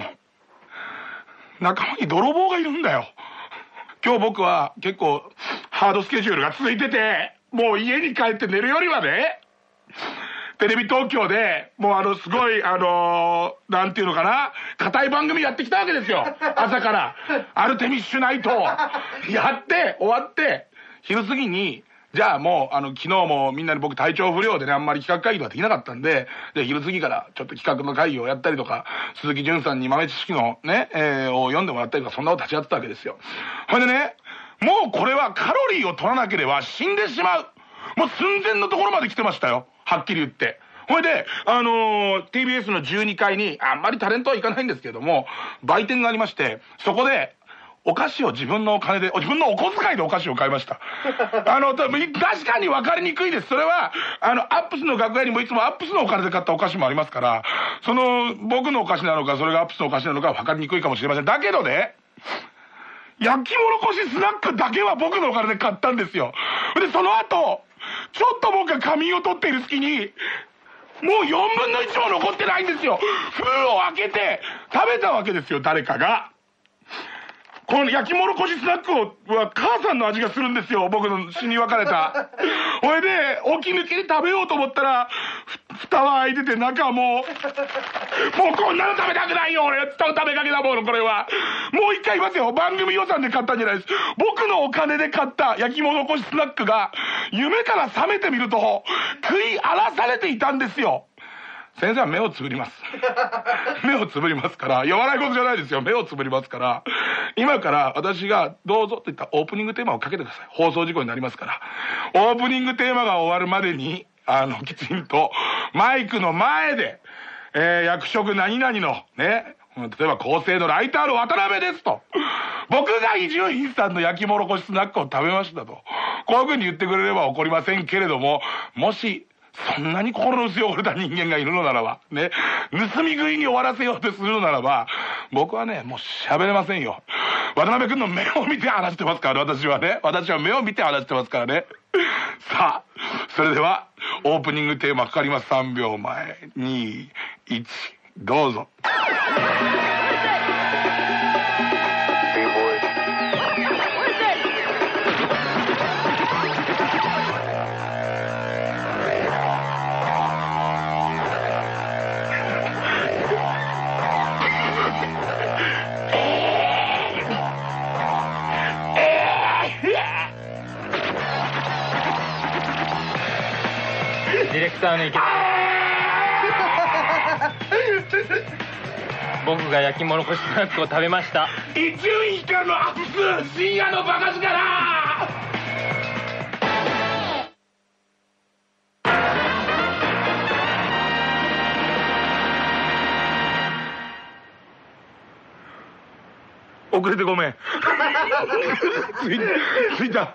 仲間に泥棒がいるんだよ。今日僕は結構ハードスケジュールが続いてて、もう家に帰って寝るよりはね、テレビ東京でもうすごいなんていうのかな、固い番組やってきたわけですよ。朝からアルテミッシュナイトをやって終わって、昼過ぎにじゃあもう昨日もみんなに僕体調不良でねあんまり企画会議ができなかったんで、昼過ぎからちょっと企画の会議をやったりとか、鈴木淳さんに豆知識のね、を読んでもらったりとか、そんなこと立ち会ってたわけですよ。ほいでね、もうこれはカロリーを取らなければ死んでしまう、もう寸前のところまで来てましたよ、はっきり言って。ほいでTBS の12階にあんまりタレントは行かないんですけども売店がありまして、そこでお菓子を自分のお金で、自分のお小遣いでお菓子を買いました。確かに分かりにくいです。それはアップスの楽屋にもいつもアップスのお金で買ったお菓子もありますから、僕のお菓子なのかそれがアップスのお菓子なのかは分かりにくいかもしれません。だけどね、焼きもろこしスナックだけは僕のお金で買ったんですよ。でその後ちょっと僕が仮眠を取っている隙にもう4分の1も残ってないんですよ。封を開けて食べたわけですよ、誰かが。この焼きもろこしスナックは母さんの味がするんですよ、僕の死に別れた。ほいで起き抜きで食べようと思ったら蓋は開いてて中はもうこんなの食べたくないよ俺。食べかけだものこれは。もう一回言いますよ。番組予算で買ったんじゃないです。僕のお金で買った焼き物こしスナックが夢から覚めてみると食い荒らされていたんですよ。先生は目をつぶります。目をつぶりますから、笑い事じゃないですよ。目をつぶりますから、今から私がどうぞといったオープニングテーマをかけてください。放送事故になりますから。オープニングテーマが終わるまでに、きちんとマイクの前で、役職何々のね、例えば構成のライターの渡辺ですと。僕が伊集院さんの焼き物こしスナックを食べましたと。こういう風に言ってくれれば怒りませんけれども、もし、そんなに心の薄汚れた人間がいるのならば、ね、盗み食いに終わらせようとするのならば、僕はね、もう喋れませんよ。渡辺君の目を見て話してますから、私はね。私は目を見て話してますからね。さあ、それでは、オープニングテーマかかります。3秒前。2、1、どうぞ。 ディレクターの意見僕が焼き物こしスナックを食べました。 伊集院光のアップス深夜のバカ力。遅れてごめん。着いた。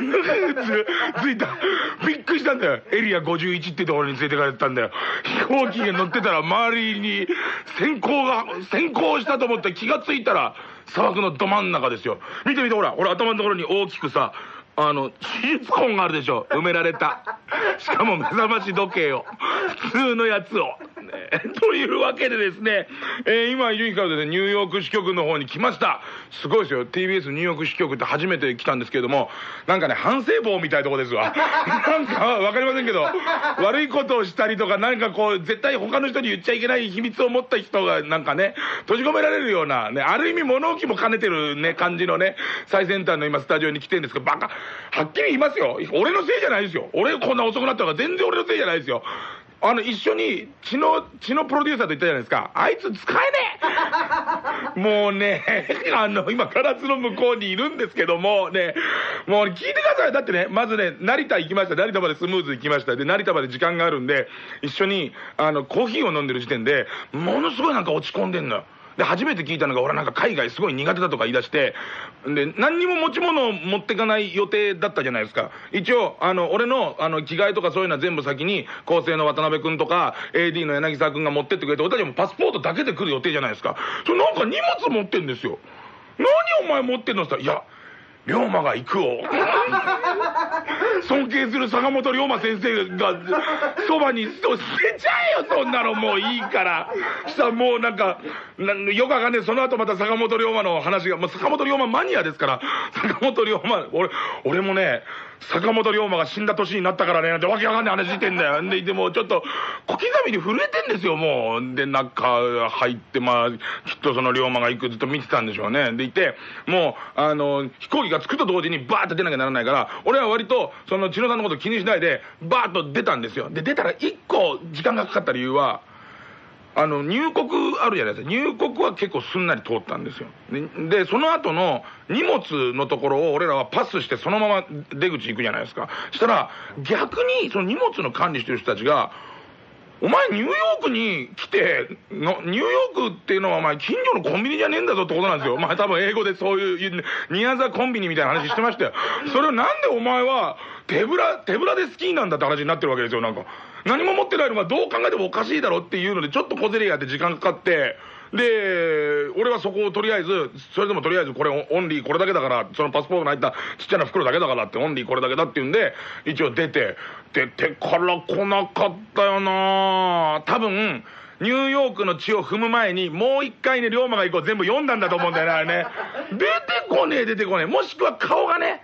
びっくりしたんだよ。エリア51ってところに連れてかれてたんだよ。飛行機が乗ってたら周りに先行したと思って気がついたら砂漠のど真ん中ですよ。見てほら頭のところに大きくさ、手術痕があるでしょ。埋められた。しかも目覚まし時計を。普通のやつを。というわけでですね、今伊集院からですね、ニューヨーク支局の方に来ました。すごいですよ。 TBS ニューヨーク支局って初めて来たんですけれども、なんかね、反省棒みたいなとこですわ。なんかわかりませんけど、悪いことをしたりとか、なんかこう絶対他の人に言っちゃいけない秘密を持った人がなんかね、閉じ込められるようなね、ある意味物置も兼ねてるね感じのね、最先端の今スタジオに来てるんですけど、バカはっきり言いますよ。俺のせいじゃないですよ。俺こんな遅くなったから全然俺のせいじゃないですよ。一緒に血のプロデューサーと言ったじゃないですか。あいつ使えねえ。もうね、今ガラスの向こうにいるんですけどもね、もう聞いてください。だってね、まずね、成田行きました。成田までスムーズ行きました。で、成田まで時間があるんで、一緒にコーヒーを飲んでる時点でものすごいなんか落ち込んでんのよ。で、初めて聞いたのが、俺なんか海外すごい苦手だとか言い出して、で、何にも持ち物を持ってかない予定だったじゃないですか。一応、俺の、着替えとかそういうのは全部先に、構成の渡辺くんとか、AD の柳沢くんが持ってってくれて、俺たちもパスポートだけで来る予定じゃないですか。それなんか荷物持ってんですよ。何お前持ってんのって言ったら、いや、龍馬が行くを尊敬する坂本龍馬先生がそばに捨てちゃえよ、そんなのもういいから。したらもうなんかよくわかんねえ。その後また坂本龍馬の話が、もう坂本龍馬マニアですから、坂本龍馬、俺もね、坂本龍馬が死んだ年になったからねなんてわけわかんない話してんだよ。でもちょっと小刻みに震えてんですよ、もう。で、中入って、まあきっとその龍馬が行くずっと見てたんでしょうね。でいて、もう飛行機が着くと同時にバーッと出なきゃならないから、俺は割とその千野さんのこと気にしないでバーッと出たんですよ。で、出たら1個時間がかかった理由は、入国あるじゃないですか。入国は結構すんなり通ったんですよ。で、その後の荷物のところを俺らはパスしてそのまま出口行くじゃないですか。したら逆にその荷物の管理してる人たちが、お前ニューヨークに来てニューヨークっていうのはお前近所のコンビニじゃねえんだぞってことなんですよ。まあ多分英語でそういうニアザコンビニみたいな話してましたよ。それをなんでお前は手ぶらでスキーなんだって話になってるわけですよ。なんか何も持ってないのがどう考えてもおかしいだろっていうのでちょっと小競り合いで時間かかって、で俺はそこをとりあえずこれオンリーこれだけだから、そのパスポートの入ったちっちゃな袋だけだからって、オンリーこれだけだっていうんで一応出てから来なかったよな。多分ニューヨークの地を踏む前にもう一回ね、龍馬が行こう全部読んだんだと思うんだよね、あれね。出てこねえ。もしくは顔がね、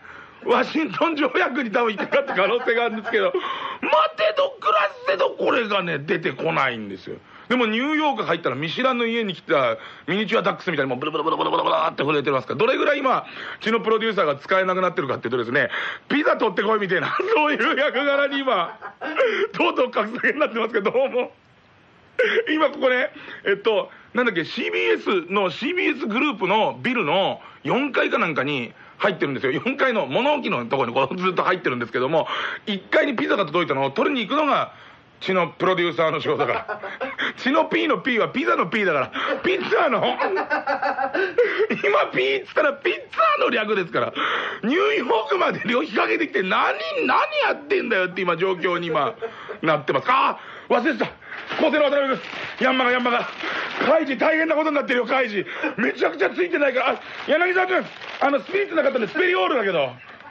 ワシントン条約に多分引っかかった可能性があるんですけど、待てど暮らせどこれがね出てこないんですよ。でもニューヨーク入ったら見知らぬ家に来たミニチュアダックスみたいにもうブルブルブルブルブルブルって震えてますから、どれぐらい今うちのプロデューサーが使えなくなってるかっていうとですね、ピザ取ってこいみたいなそういう役柄に今とうとう格下げになってますけど、どうも今ここねなんだっけ CBS グループのビルの4階かなんかに入ってるんですよ。4階の物置のところにこうずっと入ってるんですけども、1階にピザが届いたのを取りに行くのが血のプロデューサーの仕事だから血の P の P はピザの P だから、ピッツァの今 P っつったらピッツァの略ですから、ニューヨークまで旅費かけてきて何やってんだよって今状況に今なってます。ああ忘れてた、構成の渡辺君、ヤンマがカイジ大変なことになってるよ。カイジめちゃくちゃついてないから。あ、柳沢君スピリッツなかったんでスペリオールだけど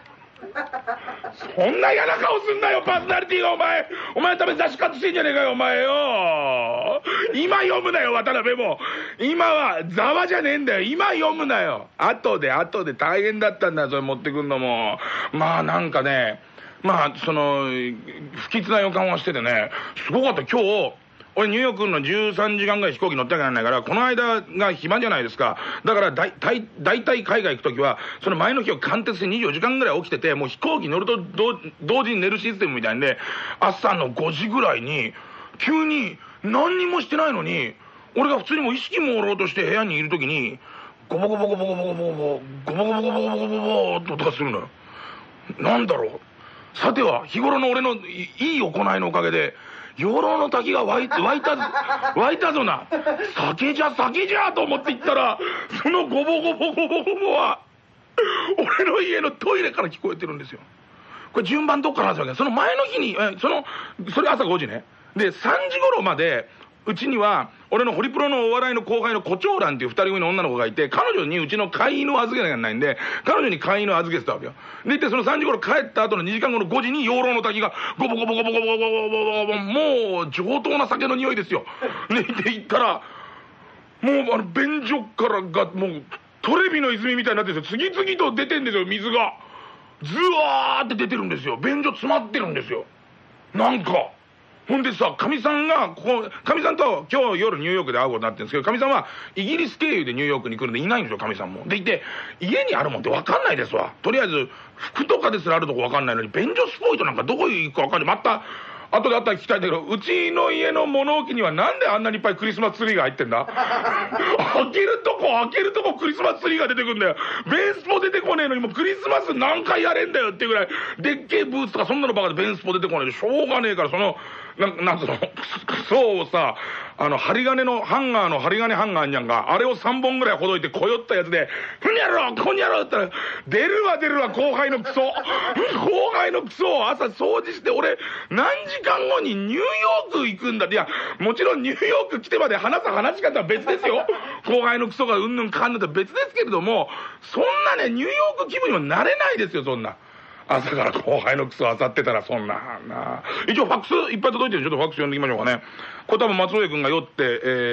そんな嫌な顔すんなよパーソナリティが。お前多分雑誌カットしてんじゃねえかよお前よ。今読むなよ渡辺も。今はざわじゃねえんだよ、今読むなよ。後で大変だったんだよそれ持ってくんのも。まあなんかね、まあその不吉な予感はしててね、すごかった。今日俺ニューヨークの13時間ぐらい飛行機乗ってなきゃならないから、この間が暇じゃないですか。だから大体海外行くときはその前の日を貫徹して24時間ぐらい起きてて、もう飛行機乗ると同時に寝るシステムみたいんで、朝の5時ぐらいに急に何にもしてないのに、俺が普通にもう意識朦朧として部屋にいるときにゴボゴボゴボゴボゴボゴボゴボゴボゴボゴボゴボって音がするのよ。なんだろう、さては日頃の俺のいい行いのおかげで養老の滝が湧いたぞな。酒じゃと思って行ったら、そのゴボゴボゴボゴボは俺の家のトイレから聞こえてるんですよ。これ順番どっから始まるわけ。その前の日にそれ朝5時ね。で3時頃までうちには俺のホリプロのお笑いの後輩の胡蝶蘭っていう2人組の女の子がいて、彼女にうちの飼い犬を預けなきゃならないんで、彼女に飼い犬を預けてたわけよ。でいてその3時頃帰った後の2時間後の5時に養老の滝がゴボゴボゴボゴボゴボゴボゴボ、もう上等な酒の匂いですよ。で行ったらもう便所からがもうトレビの泉みたいになってるんですよ。次々と出てんですよ、水がズワーって出てるんですよ。便所詰まってるんですよ。なんかほんでさ、かみさんがかみさんと今日夜ニューヨークで会うことになってるんですけど、かみさんはイギリス経由でニューヨークに来るんでいないんですよ、かみさんも。でいて家にあるもんって分かんないですわ。とりあえず服とかですらあるとこ分かんないのに、便所スポイトなんかどこ行くか分かんない。また後であったら聞きたいんだけど、うちの家の物置にはなんであんなにいっぱいクリスマスツリーが入ってんだ開けるとこクリスマスツリーが出てくんだよ。ベンスポ出てこねえのにもうクリスマス何回やれんだよっていうぐらいでっけえブーツとかそんなのばかでベンスポ出てこないでしょうがねえから、そのなんつうのクソをさ、針金のハンガーの針金ハンガーにゃんがあれを3本ぐらいほどいてこよったやつでふにゃろこにゃろって言ったら出るわ後輩のクソを朝掃除して、俺何時間後にニューヨーク行くんだって。いやもちろんニューヨーク来てまで話し方は別ですよ。後輩のクソがうんぬんかんぬんって別ですけれども、そんなねニューヨーク気分にもなれないですよ。そんな朝から後輩のクソ漁ってたらそんな一応ファックスいっぱい届いてるんで、ちょっとファックス読んでいきましょうかね。これ多分松尾君が酔って、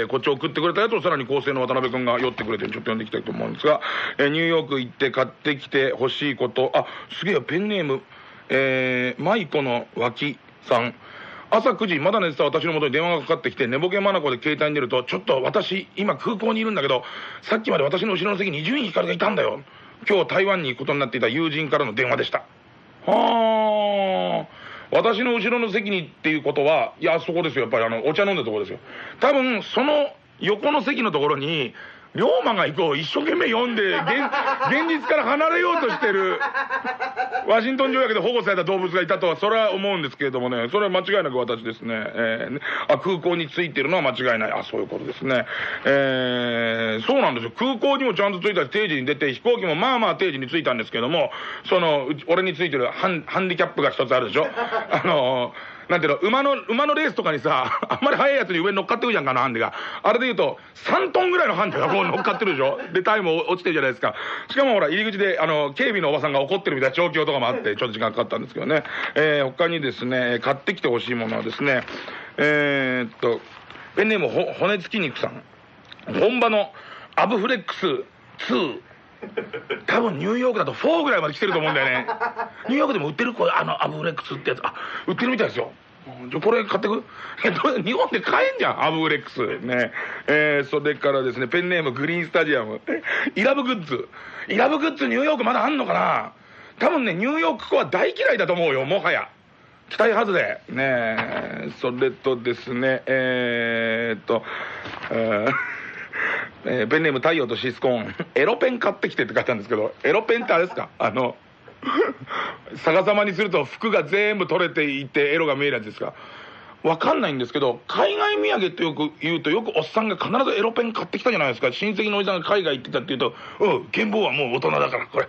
こっち送ってくれたやつをさらに構成の渡辺君が酔ってくれてちょっと読んでいきたいと思うんですが、ニューヨーク行って買ってきてほしいこと。あ、すげえペンネーム、舞子の脇さん。朝9時まだ寝てた私の元に電話がかかってきて、寝ぼけ眼で携帯に出ると、ちょっと私今空港にいるんだけどさっきまで私の後ろの席に伊集院光がいたんだよ。今日台湾に行くことになっていた友人からの電話でした。はあ、私の後ろの席にっていうことは、いやそこですよ、やっぱりお茶飲んだところですよ。多分その横の席のところに龍馬が行こう一生懸命読んで現実から離れようとしてるワシントン条約で保護された動物がいたとはそれは思うんですけれどもね、それは間違いなく私ですね。空港に着いてるのは間違いない。あ、そういうことですね。そうなんですよ。空港にもちゃんと着いたし定時に出て、飛行機もまあまあ定時に着いたんですけども、俺についてるハンディキャップが一つあるでしょ。なんていうの、馬のレースとかにさ、あんまり速いやつに上に乗っかってくるじゃんかな、ハンデが。あれで言うと3トンぐらいのハンデがこう乗っかってるでしょ。でタイム落ちてるじゃないですか。しかもほら入り口で警備のおばさんが怒ってるみたいな状況とかもあってちょっと時間かかったんですけどね。他にですね買ってきてほしいものはですね、ペンネーム骨付き肉さん。本場のアブフレックス2 多分ニューヨークだと4ぐらいまで来てると思うんだよね。ニューヨークでも売ってるこれアブレックスってやつ、売ってるみたいですよ。じゃこれ買ってく。日本で買えんじゃんアブレックスね。それからですね、ペンネームグリーンスタジアム、イラブグッズニューヨークまだあんのかな。多分ねニューヨーク子は大嫌いだと思うよ、もはや。期待外れね。それとですねペンネーム太陽とシスコーン、エロペン買ってきてって書いたんですけど、エロペンってあれですか、逆さまにすると服が全部取れていてエロが見えるやつですか。わかんないんですけど、海外土産ってよく言うと、よくおっさんが必ずエロペン買ってきたじゃないですか。親戚のおじさんが海外行ってたって言うと、ケンボーはもう大人だからこれ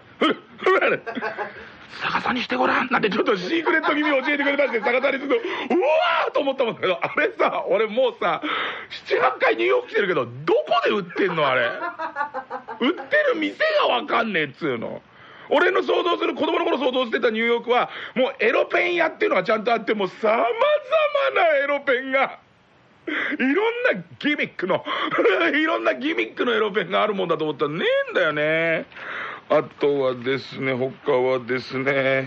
逆さにしてごらんなんてちょっとシークレット気味を教えてくれたんで、逆さにするとうわーと思ったもんだけど、あれさ、俺もうさ 7,8 回ニューヨーク来てるけど、どこで売ってんのあれ。売ってる店がわかんねえっつうの。俺の想像する、子供の頃想像してたニューヨークはもうエロペン屋っていうのがちゃんとあって、もうさまざまなエロペンがいろんなギミックのいろんなギミックのエロペンがあるもんだと思ったらねえんだよね。あとはですね、他はですね、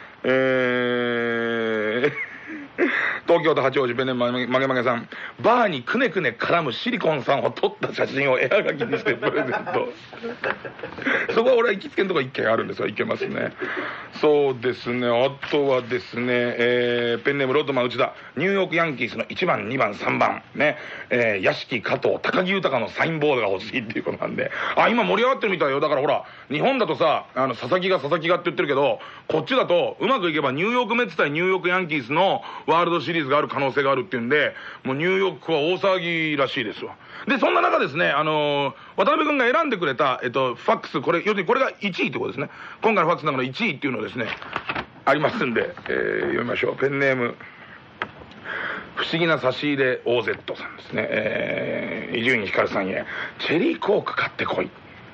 東京都八王子ペンネームまげまげさん、バーにくねくね絡むシリコンさんを撮った写真を絵はがきにしてプレゼントそこは俺は行きつけのとこ1軒あるんですが、行けますね。そうですね、あとはですね、ペンネームロッドマン内田、ニューヨークヤンキースの1番2番3番ね、屋敷加藤高木豊のサインボードが欲しいっていうことなんで、今盛り上がってるみたいよ。だからほら、日本だとさ、佐々木がって言ってるけど、こっちだとうまくいけばニューヨークメッツ対ニューヨークヤンキースのワールドシリーズがある可能性があるっていうんで、もうニューヨークは大騒ぎらしいですわ。でそんな中ですね、渡辺君が選んでくれたファックス、これ要するにこれが1位ってことですね。今回のファックスの中の1位っていうのですねありますんで、読みましょう。ペンネーム不思議な差し入れ OZ さんですね。伊集院光さんへ、チェリーコーク買ってこい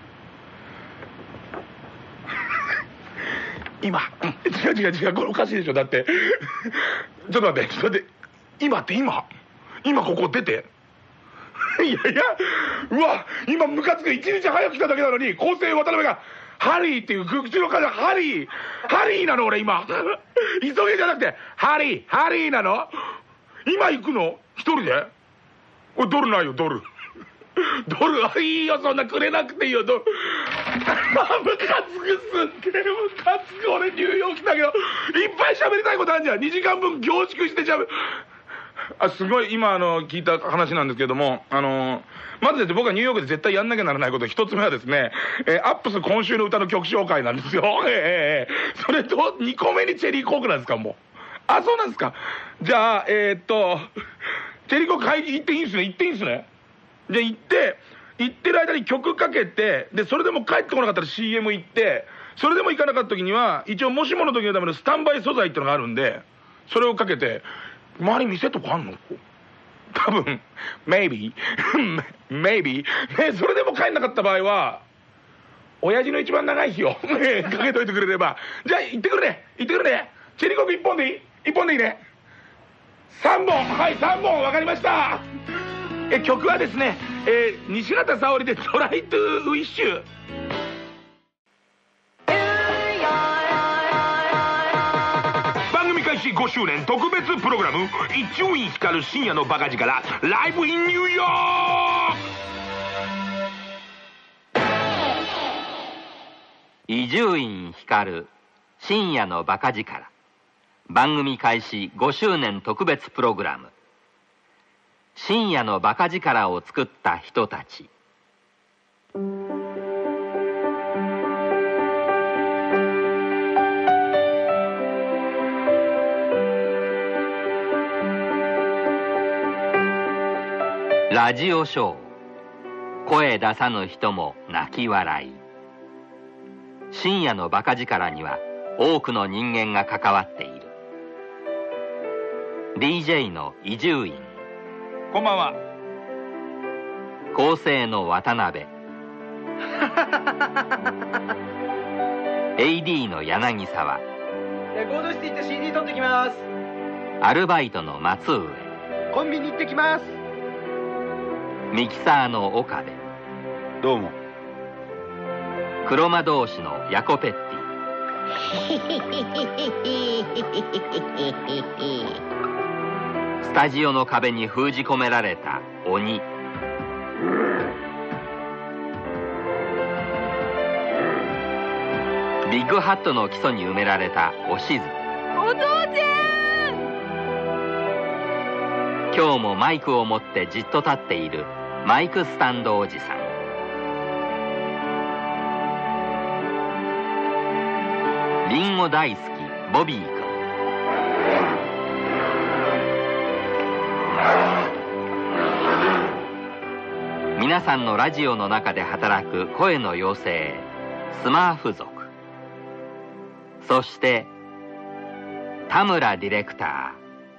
今違うこれおかしいでしょ。だってちょっと待って今ここ出ていやうわ今ムカつく、1日早く来ただけなのに構成渡辺がハリーっていう口の感じ、ハリーなの俺今急げじゃなくてハリーなの。今行くの一人で。おいドルないよドルいいよ、そんなくれなくていいよムカつく俺ニューヨーク来たけどいっぱい喋りたいことあるじゃん。2時間分凝縮して喋る。すごい今聞いた話なんですけども、まずですね、僕はニューヨークで絶対やんなきゃならないこと一つ目はですね、アップス今週の歌の曲紹介なんですよ。それと2個目にチェリーコークなんですか。もうそうなんですか。じゃあチェリーコーク買いに行っていいんですね。じゃあ行ってる間に曲かけて、でそれでも帰ってこなかったら CM 行って、それでも行かなかった時には一応もしもの時のためのスタンバイ素材ってのがあるんで、それをかけて、周り店とかあんの多分maybe ね。それでも帰んなかった場合は親父の一番長い日をかけといてくれれば。じゃあ行ってくるね。チェリーコーク1本でいいね。3本3本分かりました。曲はですね、西畑沙織でトライトゥウィッシュ。番組開始5周年特別プログラム、伊集院光深夜のバカ力ライブインニューヨーク。 伊集院光深夜のバカ力番組開始5周年特別プログラム、深夜のバカ力を作った人たち。ラジオショー、声出さぬ人も泣き笑い。深夜のバカ力には多くの人間が関わっている。DJ の伊集院、 こんばんは。 構成の渡辺AD の柳沢、 レコード室行って CD 取ってきます。 アルバイトの松上、 コンビニ行ってきます。 ミキサーの岡部、 どうも。 黒魔導士のヤコペッティ、スタジオの壁に封じ込められた鬼、ビッグハットの基礎に埋められたおしず、 お父ちゃん。 今日もマイクを持ってじっと立っているマイクスタンドおじさん、リンゴ大好きボビー君、皆さんのラジオの中で働く声の妖精スマーフ族、そして田村ディレクター。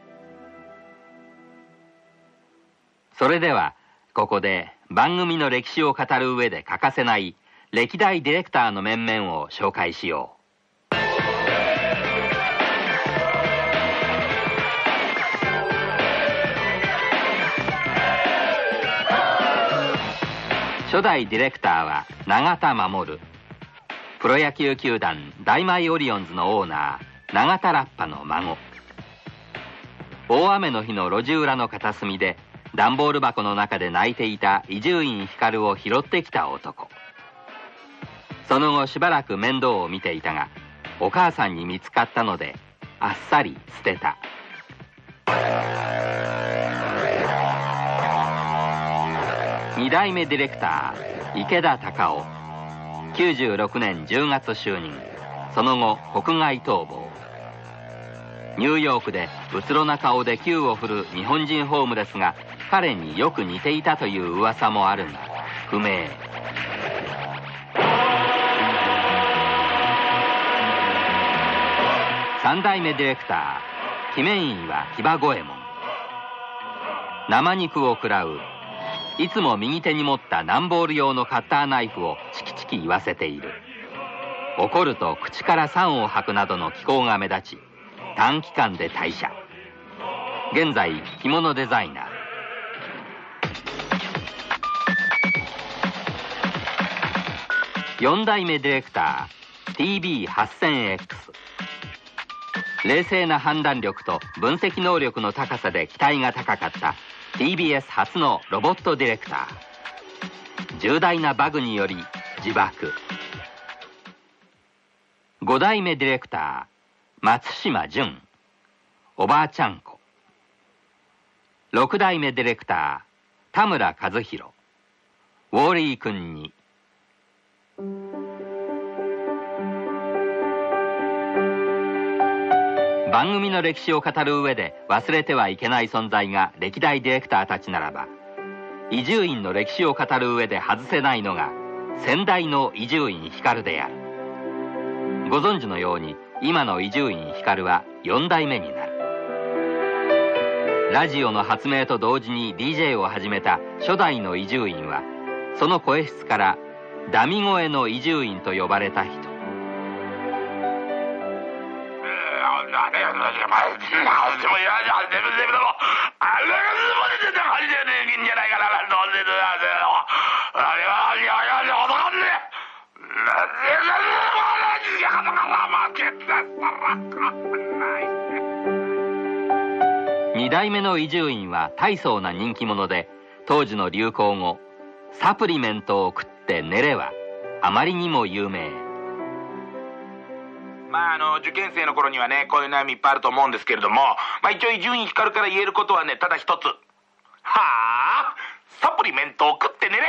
それではここで番組の歴史を語る上で欠かせない歴代ディレクターの面々を紹介しよう。初代ディレクターは永田守、プロ野球球団大米オリオンズのオーナー永田ラッパの孫。大雨の日の路地裏の片隅で段ボール箱の中で泣いていた伊集院光を拾ってきた男。その後しばらく面倒を見ていたがお母さんに見つかったのであっさり捨てた。2代目ディレクター池田隆夫、96年10月就任。その後国外逃亡。ニューヨークでうつろな顔で球を振る日本人ホームレスが彼によく似ていたという噂もあるが不明。3代目ディレクター記念医は木場五右衛門。生肉を食らう、いつも右手に持った段ボール用のカッターナイフをチキチキ言わせている。怒ると口から酸を吐くなどの気候が目立ち短期間で退社。現在着物デザイナー。4代目ディレクター TB8000X。 冷静な判断力と分析能力の高さで期待が高かった TBS 初のロボットディレクター。重大なバグにより自爆。5代目ディレクター松島純、おばあちゃん子。6代目ディレクター田村和弘、ウォーリー君に。番組の歴史を語る上で忘れてはいけない存在が歴代ディレクターたちならば、伊集院の歴史を語る上で外せないのが先代の伊集院光である。ご存知のように今の伊集院光は4代目になる。ラジオの発明と同時に DJ を始めた初代の伊集院はその声質からダミ声の伊集院と呼ばれた人。2代目の伊集院は大層な人気者で、当時の流行語サプリメントを食って寝れはあまりにも有名。 受験生の頃にはねこういう悩みいっぱいあると思うんですけれども、一応伊集院光から言えることはねただ一つ。はあ、サプリメントを食って寝れ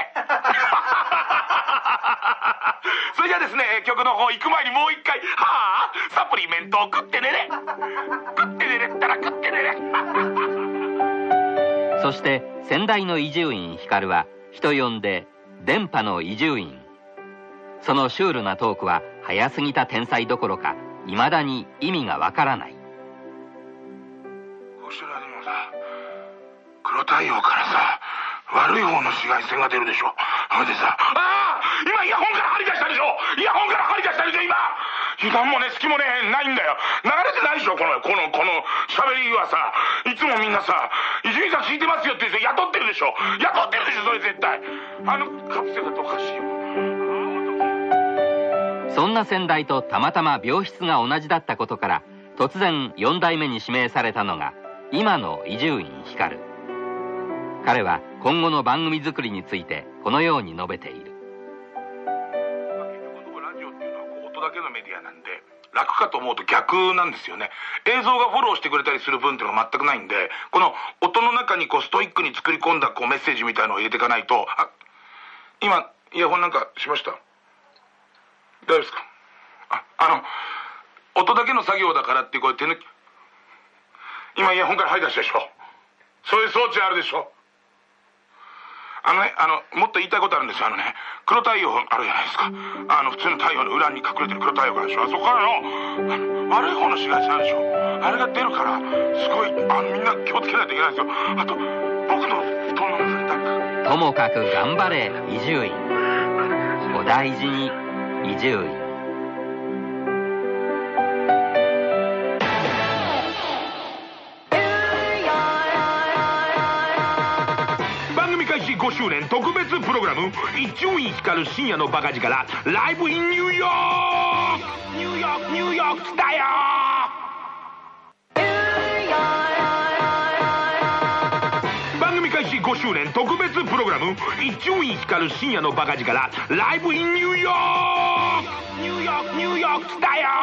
それじゃあですね、曲の方行く前にもう一回、はあ、サプリメントを食って寝れ食って寝れったら食って寝れそして先代の伊集院光は人呼んで電波の伊集院。そのシュールなトークは早すぎた天才どころかいまだに意味がわからない。 こうしたらでもさ、黒太陽からさ悪い方の紫外線が出るでしょ。それでさ、今イヤホンから張り出したでしょ。イヤホンから張り出したでしょ。今油断もね隙もねないんだよ。流れてないでしょ。この喋りはさ、いつもみんなさ伊集院さん聞いてますよって言って雇ってるでしょ。雇ってるでしょそれ絶対。カプセルとおかしいよ。 そんな先代とたまたま病室が同じだったことから、突然4代目に指名されたのが今の伊集院光。彼は今後の番組作りについてこのように述べている。 ラジオっていうのは音だけのメディアなんで楽かと思うと逆なんですよね。映像がフォローしてくれたりする分っていうのが全くないんで、この音の中にストイックに作り込んだメッセージみたいのを入れていかないと。今イヤホンなんかしました？大丈夫ですか？音だけの作業だからってこれ手抜き、今イヤホンから吐い出したでしょ。そういう装置あるでしょ。もっと言いたいことあるんですよ。黒太陽あるじゃないですか。普通の太陽の裏に隠れてる黒太陽があるでしょ。あそこからの悪い方の紫外線あるでしょ。あれが出るからすごいみんな気をつけないといけないですよ。あと僕の布団の中にともかく頑張れ伊集院。お大事に伊集院。 5周年特別プログラム伊集院光深夜のバカ力ライブインニューヨーク。ニューヨーク来たよ。番組開始5周年特別プログラム伊集院光深夜のバカ力ライブインニューヨーク。ニューヨーク来たよ。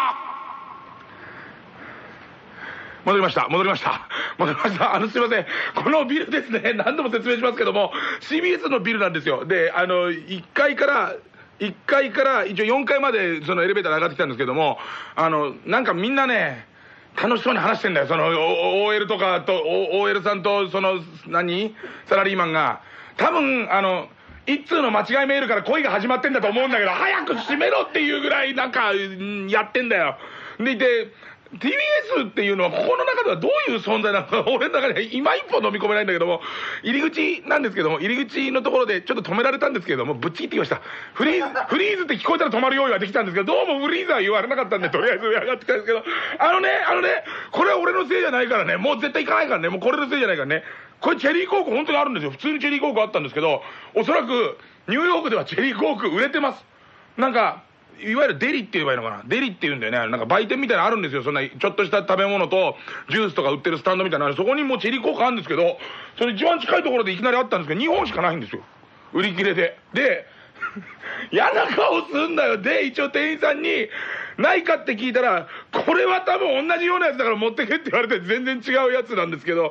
戻りました。すいません。このビルですね、何度も説明しますけども CBS のビルなんですよ。で1階から一応4階までそのエレベーターで上がってきたんですけども、なんかみんなね楽しそうに話してんだよ。その OL とかと OL さんとそのサラリーマンが多分一通の間違いメールから恋が始まってんだと思うんだけど、早く閉めろっていうぐらいなんかやってんだよ。でTBS っていうのはここの中ではどういう存在なのか俺の中で今一歩飲み込めないんだけども、入り口なんですけども、入り口のところでちょっと止められたんですけども、ぶっちぎってきました。フリーズって聞こえたら止まる用意はできたんですけど、どうもフリーズは言われなかったんで、とりあえず上がってきたんですけど、これは俺のせいじゃないからね、もう絶対行かないからね、もうこれのせいじゃないからね。これチェリーコーク本当にあるんですよ。普通にチェリーコークあったんですけど、おそらくニューヨークではチェリーコーク売れてます。なんかいわゆるデリって言えばいいのかな、デリって言うんだよね。なんか売店みたいなのあるんですよ。そんなちょっとした食べ物とジュースとか売ってるスタンドみたいなの、そこにもうチェリーコークあるんですけど、その一番近いところでいきなりあったんですけど2本しかないんですよ、売り切れで。で嫌な顔すんだよ。で一応店員さんにないかって聞いたら、これは多分同じようなやつだから持ってけって言われて、全然違うやつなんですけど、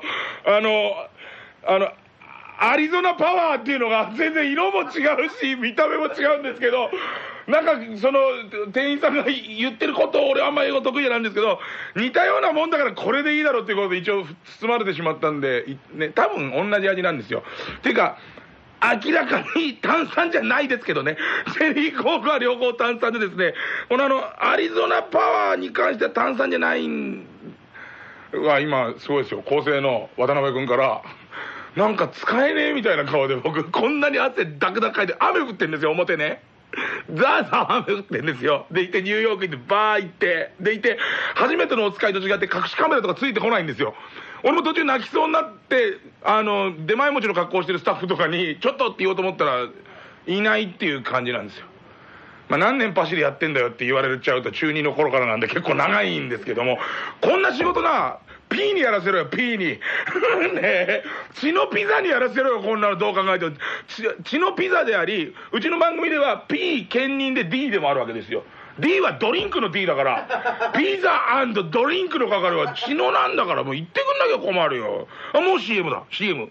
アリゾナパワーっていうのが全然色も違うし見た目も違うんですけど、なんかその店員さんが言ってることを俺あんま英語得意じゃないんですけど、似たようなもんだからこれでいいだろうっていうことで一応包まれてしまったんで、ね、多分同じ味なんですよ。ていうか明らかに炭酸じゃないですけどね、チェリーコークは両方炭酸でですね、このアリゾナパワーに関しては炭酸じゃないんは今すごいですよ。構成の渡辺君からなんか使えねえみたいな顔で、僕こんなに汗ダクダクかいて、雨降ってんですよ表ね。ザーザー雨降ってんですよ。でいてニューヨーク行ってバー行って、でいて初めてのお使いと違って隠しカメラとかついてこないんですよ。俺も途中泣きそうになって出前持ちの格好してるスタッフとかにちょっとって言おうと思ったらいないっていう感じなんですよ。まあ何年パシリやってんだよって言われちゃうと中2の頃からなんで結構長いんですけども、こんな仕事な P にやらせろよ P にねえ、血のピザにやらせろよ。こんなのどう考えても血のピザであり、うちの番組では P 兼任で D でもあるわけですよ。 D はドリンクの D だからピザ&ドリンクの係は血のなんだから、もう言ってくんなきゃ困るよ。もう CM だ CM。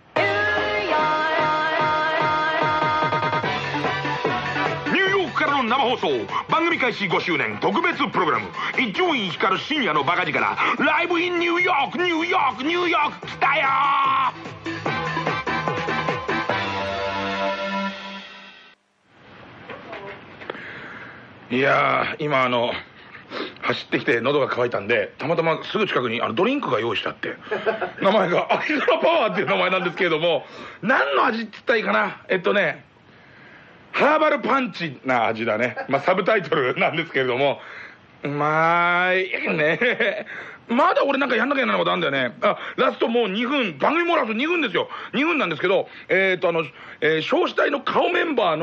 生放送番組開始5周年特別プログラム伊集院光深夜のバカ力ライブインニューヨーク。ニューヨーク来たよー。いやー今走ってきて喉が渇いたんで、たまたますぐ近くにドリンクが用意してあって、名前がアリゾナパワーっていう名前なんですけれども、何の味って言ったらいいかな、ハーバルパンチな味だね。まあサブタイトルなんですけれども、うまーいね。まだ俺なんかやんなきゃいけないことあるんだよね。ラストもう2分、番組もラスト2分ですよ。2分なんですけど、焼死体の顔メンバーの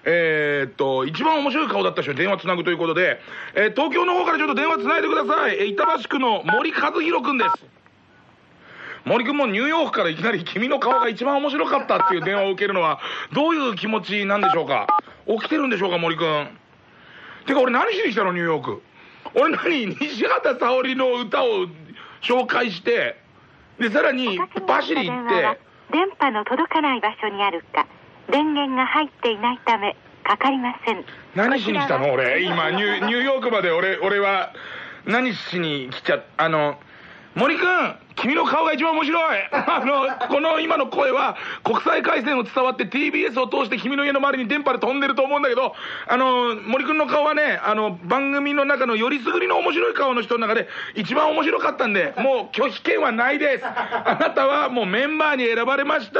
一番面白い顔だった人に電話つなぐということで、東京の方からちょっと電話つないでください。板橋区の森和弘くんです。森くんもニューヨークからいきなり君の顔が一番面白かったっていう電話を受けるのはどういう気持ちなんでしょうか。起きてるんでしょうか、森くん。てか俺何しに来たの、ニューヨーク。俺西畑沙織の歌を紹介して、でさらにバシリ行って、 電波の届かない場所にあるか電源が入っていないためかかりません。 何しに来たの俺今ニューヨークまで俺は何しに来ちゃ森くん、君の顔が一番面白い。この今の声は国際回線を伝わって TBS を通して君の家の周りに電波で飛んでると思うんだけど、森くんの顔はね、番組の中のよりすぐりの面白い顔の人の中で一番面白かったんで、もう拒否権はないです。あなたはもうメンバーに選ばれました。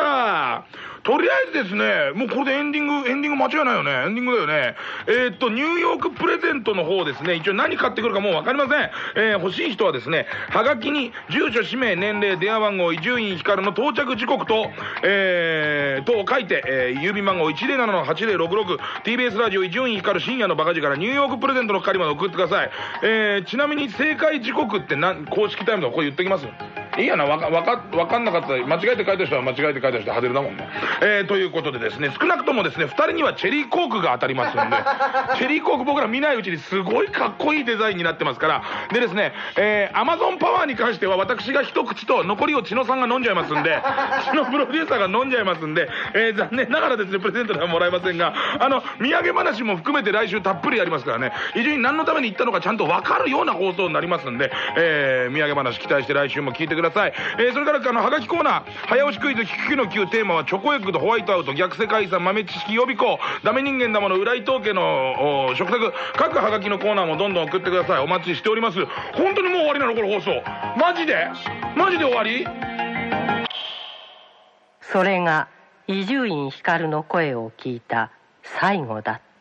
とりあえずですね、もうこれでエンディング間違いないよね。エンディングだよね。ニューヨークプレゼントの方ですね、一応何買ってくるかもう分かりません。欲しい人はですね、はがきに住所、氏名、年齢、電話番号、伊集院光の到着時刻と、とを書いて、郵便番号 107-8066 TBS ラジオ伊集院光深夜のバカ力からニューヨークプレゼントの係まで送ってください。ちなみに正解時刻って公式タイムとかこれ言ってきます？いいやな、わかんなかったら間違えて書いた人は間違えて書いた人は外れだもんね。ということでですね、少なくともですね2人にはチェリーコークが当たりますのでチェリーコーク僕ら見ないうちにすごいかっこいいデザインになってますから。でですね、アマゾンパワーに関しては私が一口と残りを千野さんが飲んじゃいますんで千野プロデューサーが飲んじゃいますんで、残念ながらですねプレゼントではもらえませんが、土産話も含めて来週たっぷりやりますからね、伊集院何のために行ったのかちゃんと分かるような放送になりますんで、土産話期待して来週も聞いてください。それからはがきコーナー早押しクイズキキの9、テーマはチョコエッグとホワイトアウト、逆世界遺産、豆知識予備校、ダメ人間だもの、浦井東家の食卓、各はがきのコーナーもどんどん送ってください。お待ちしております。本当にもう終わりなのこの放送？マジで終わり？ それが伊集院光の声を聞いた最後だった。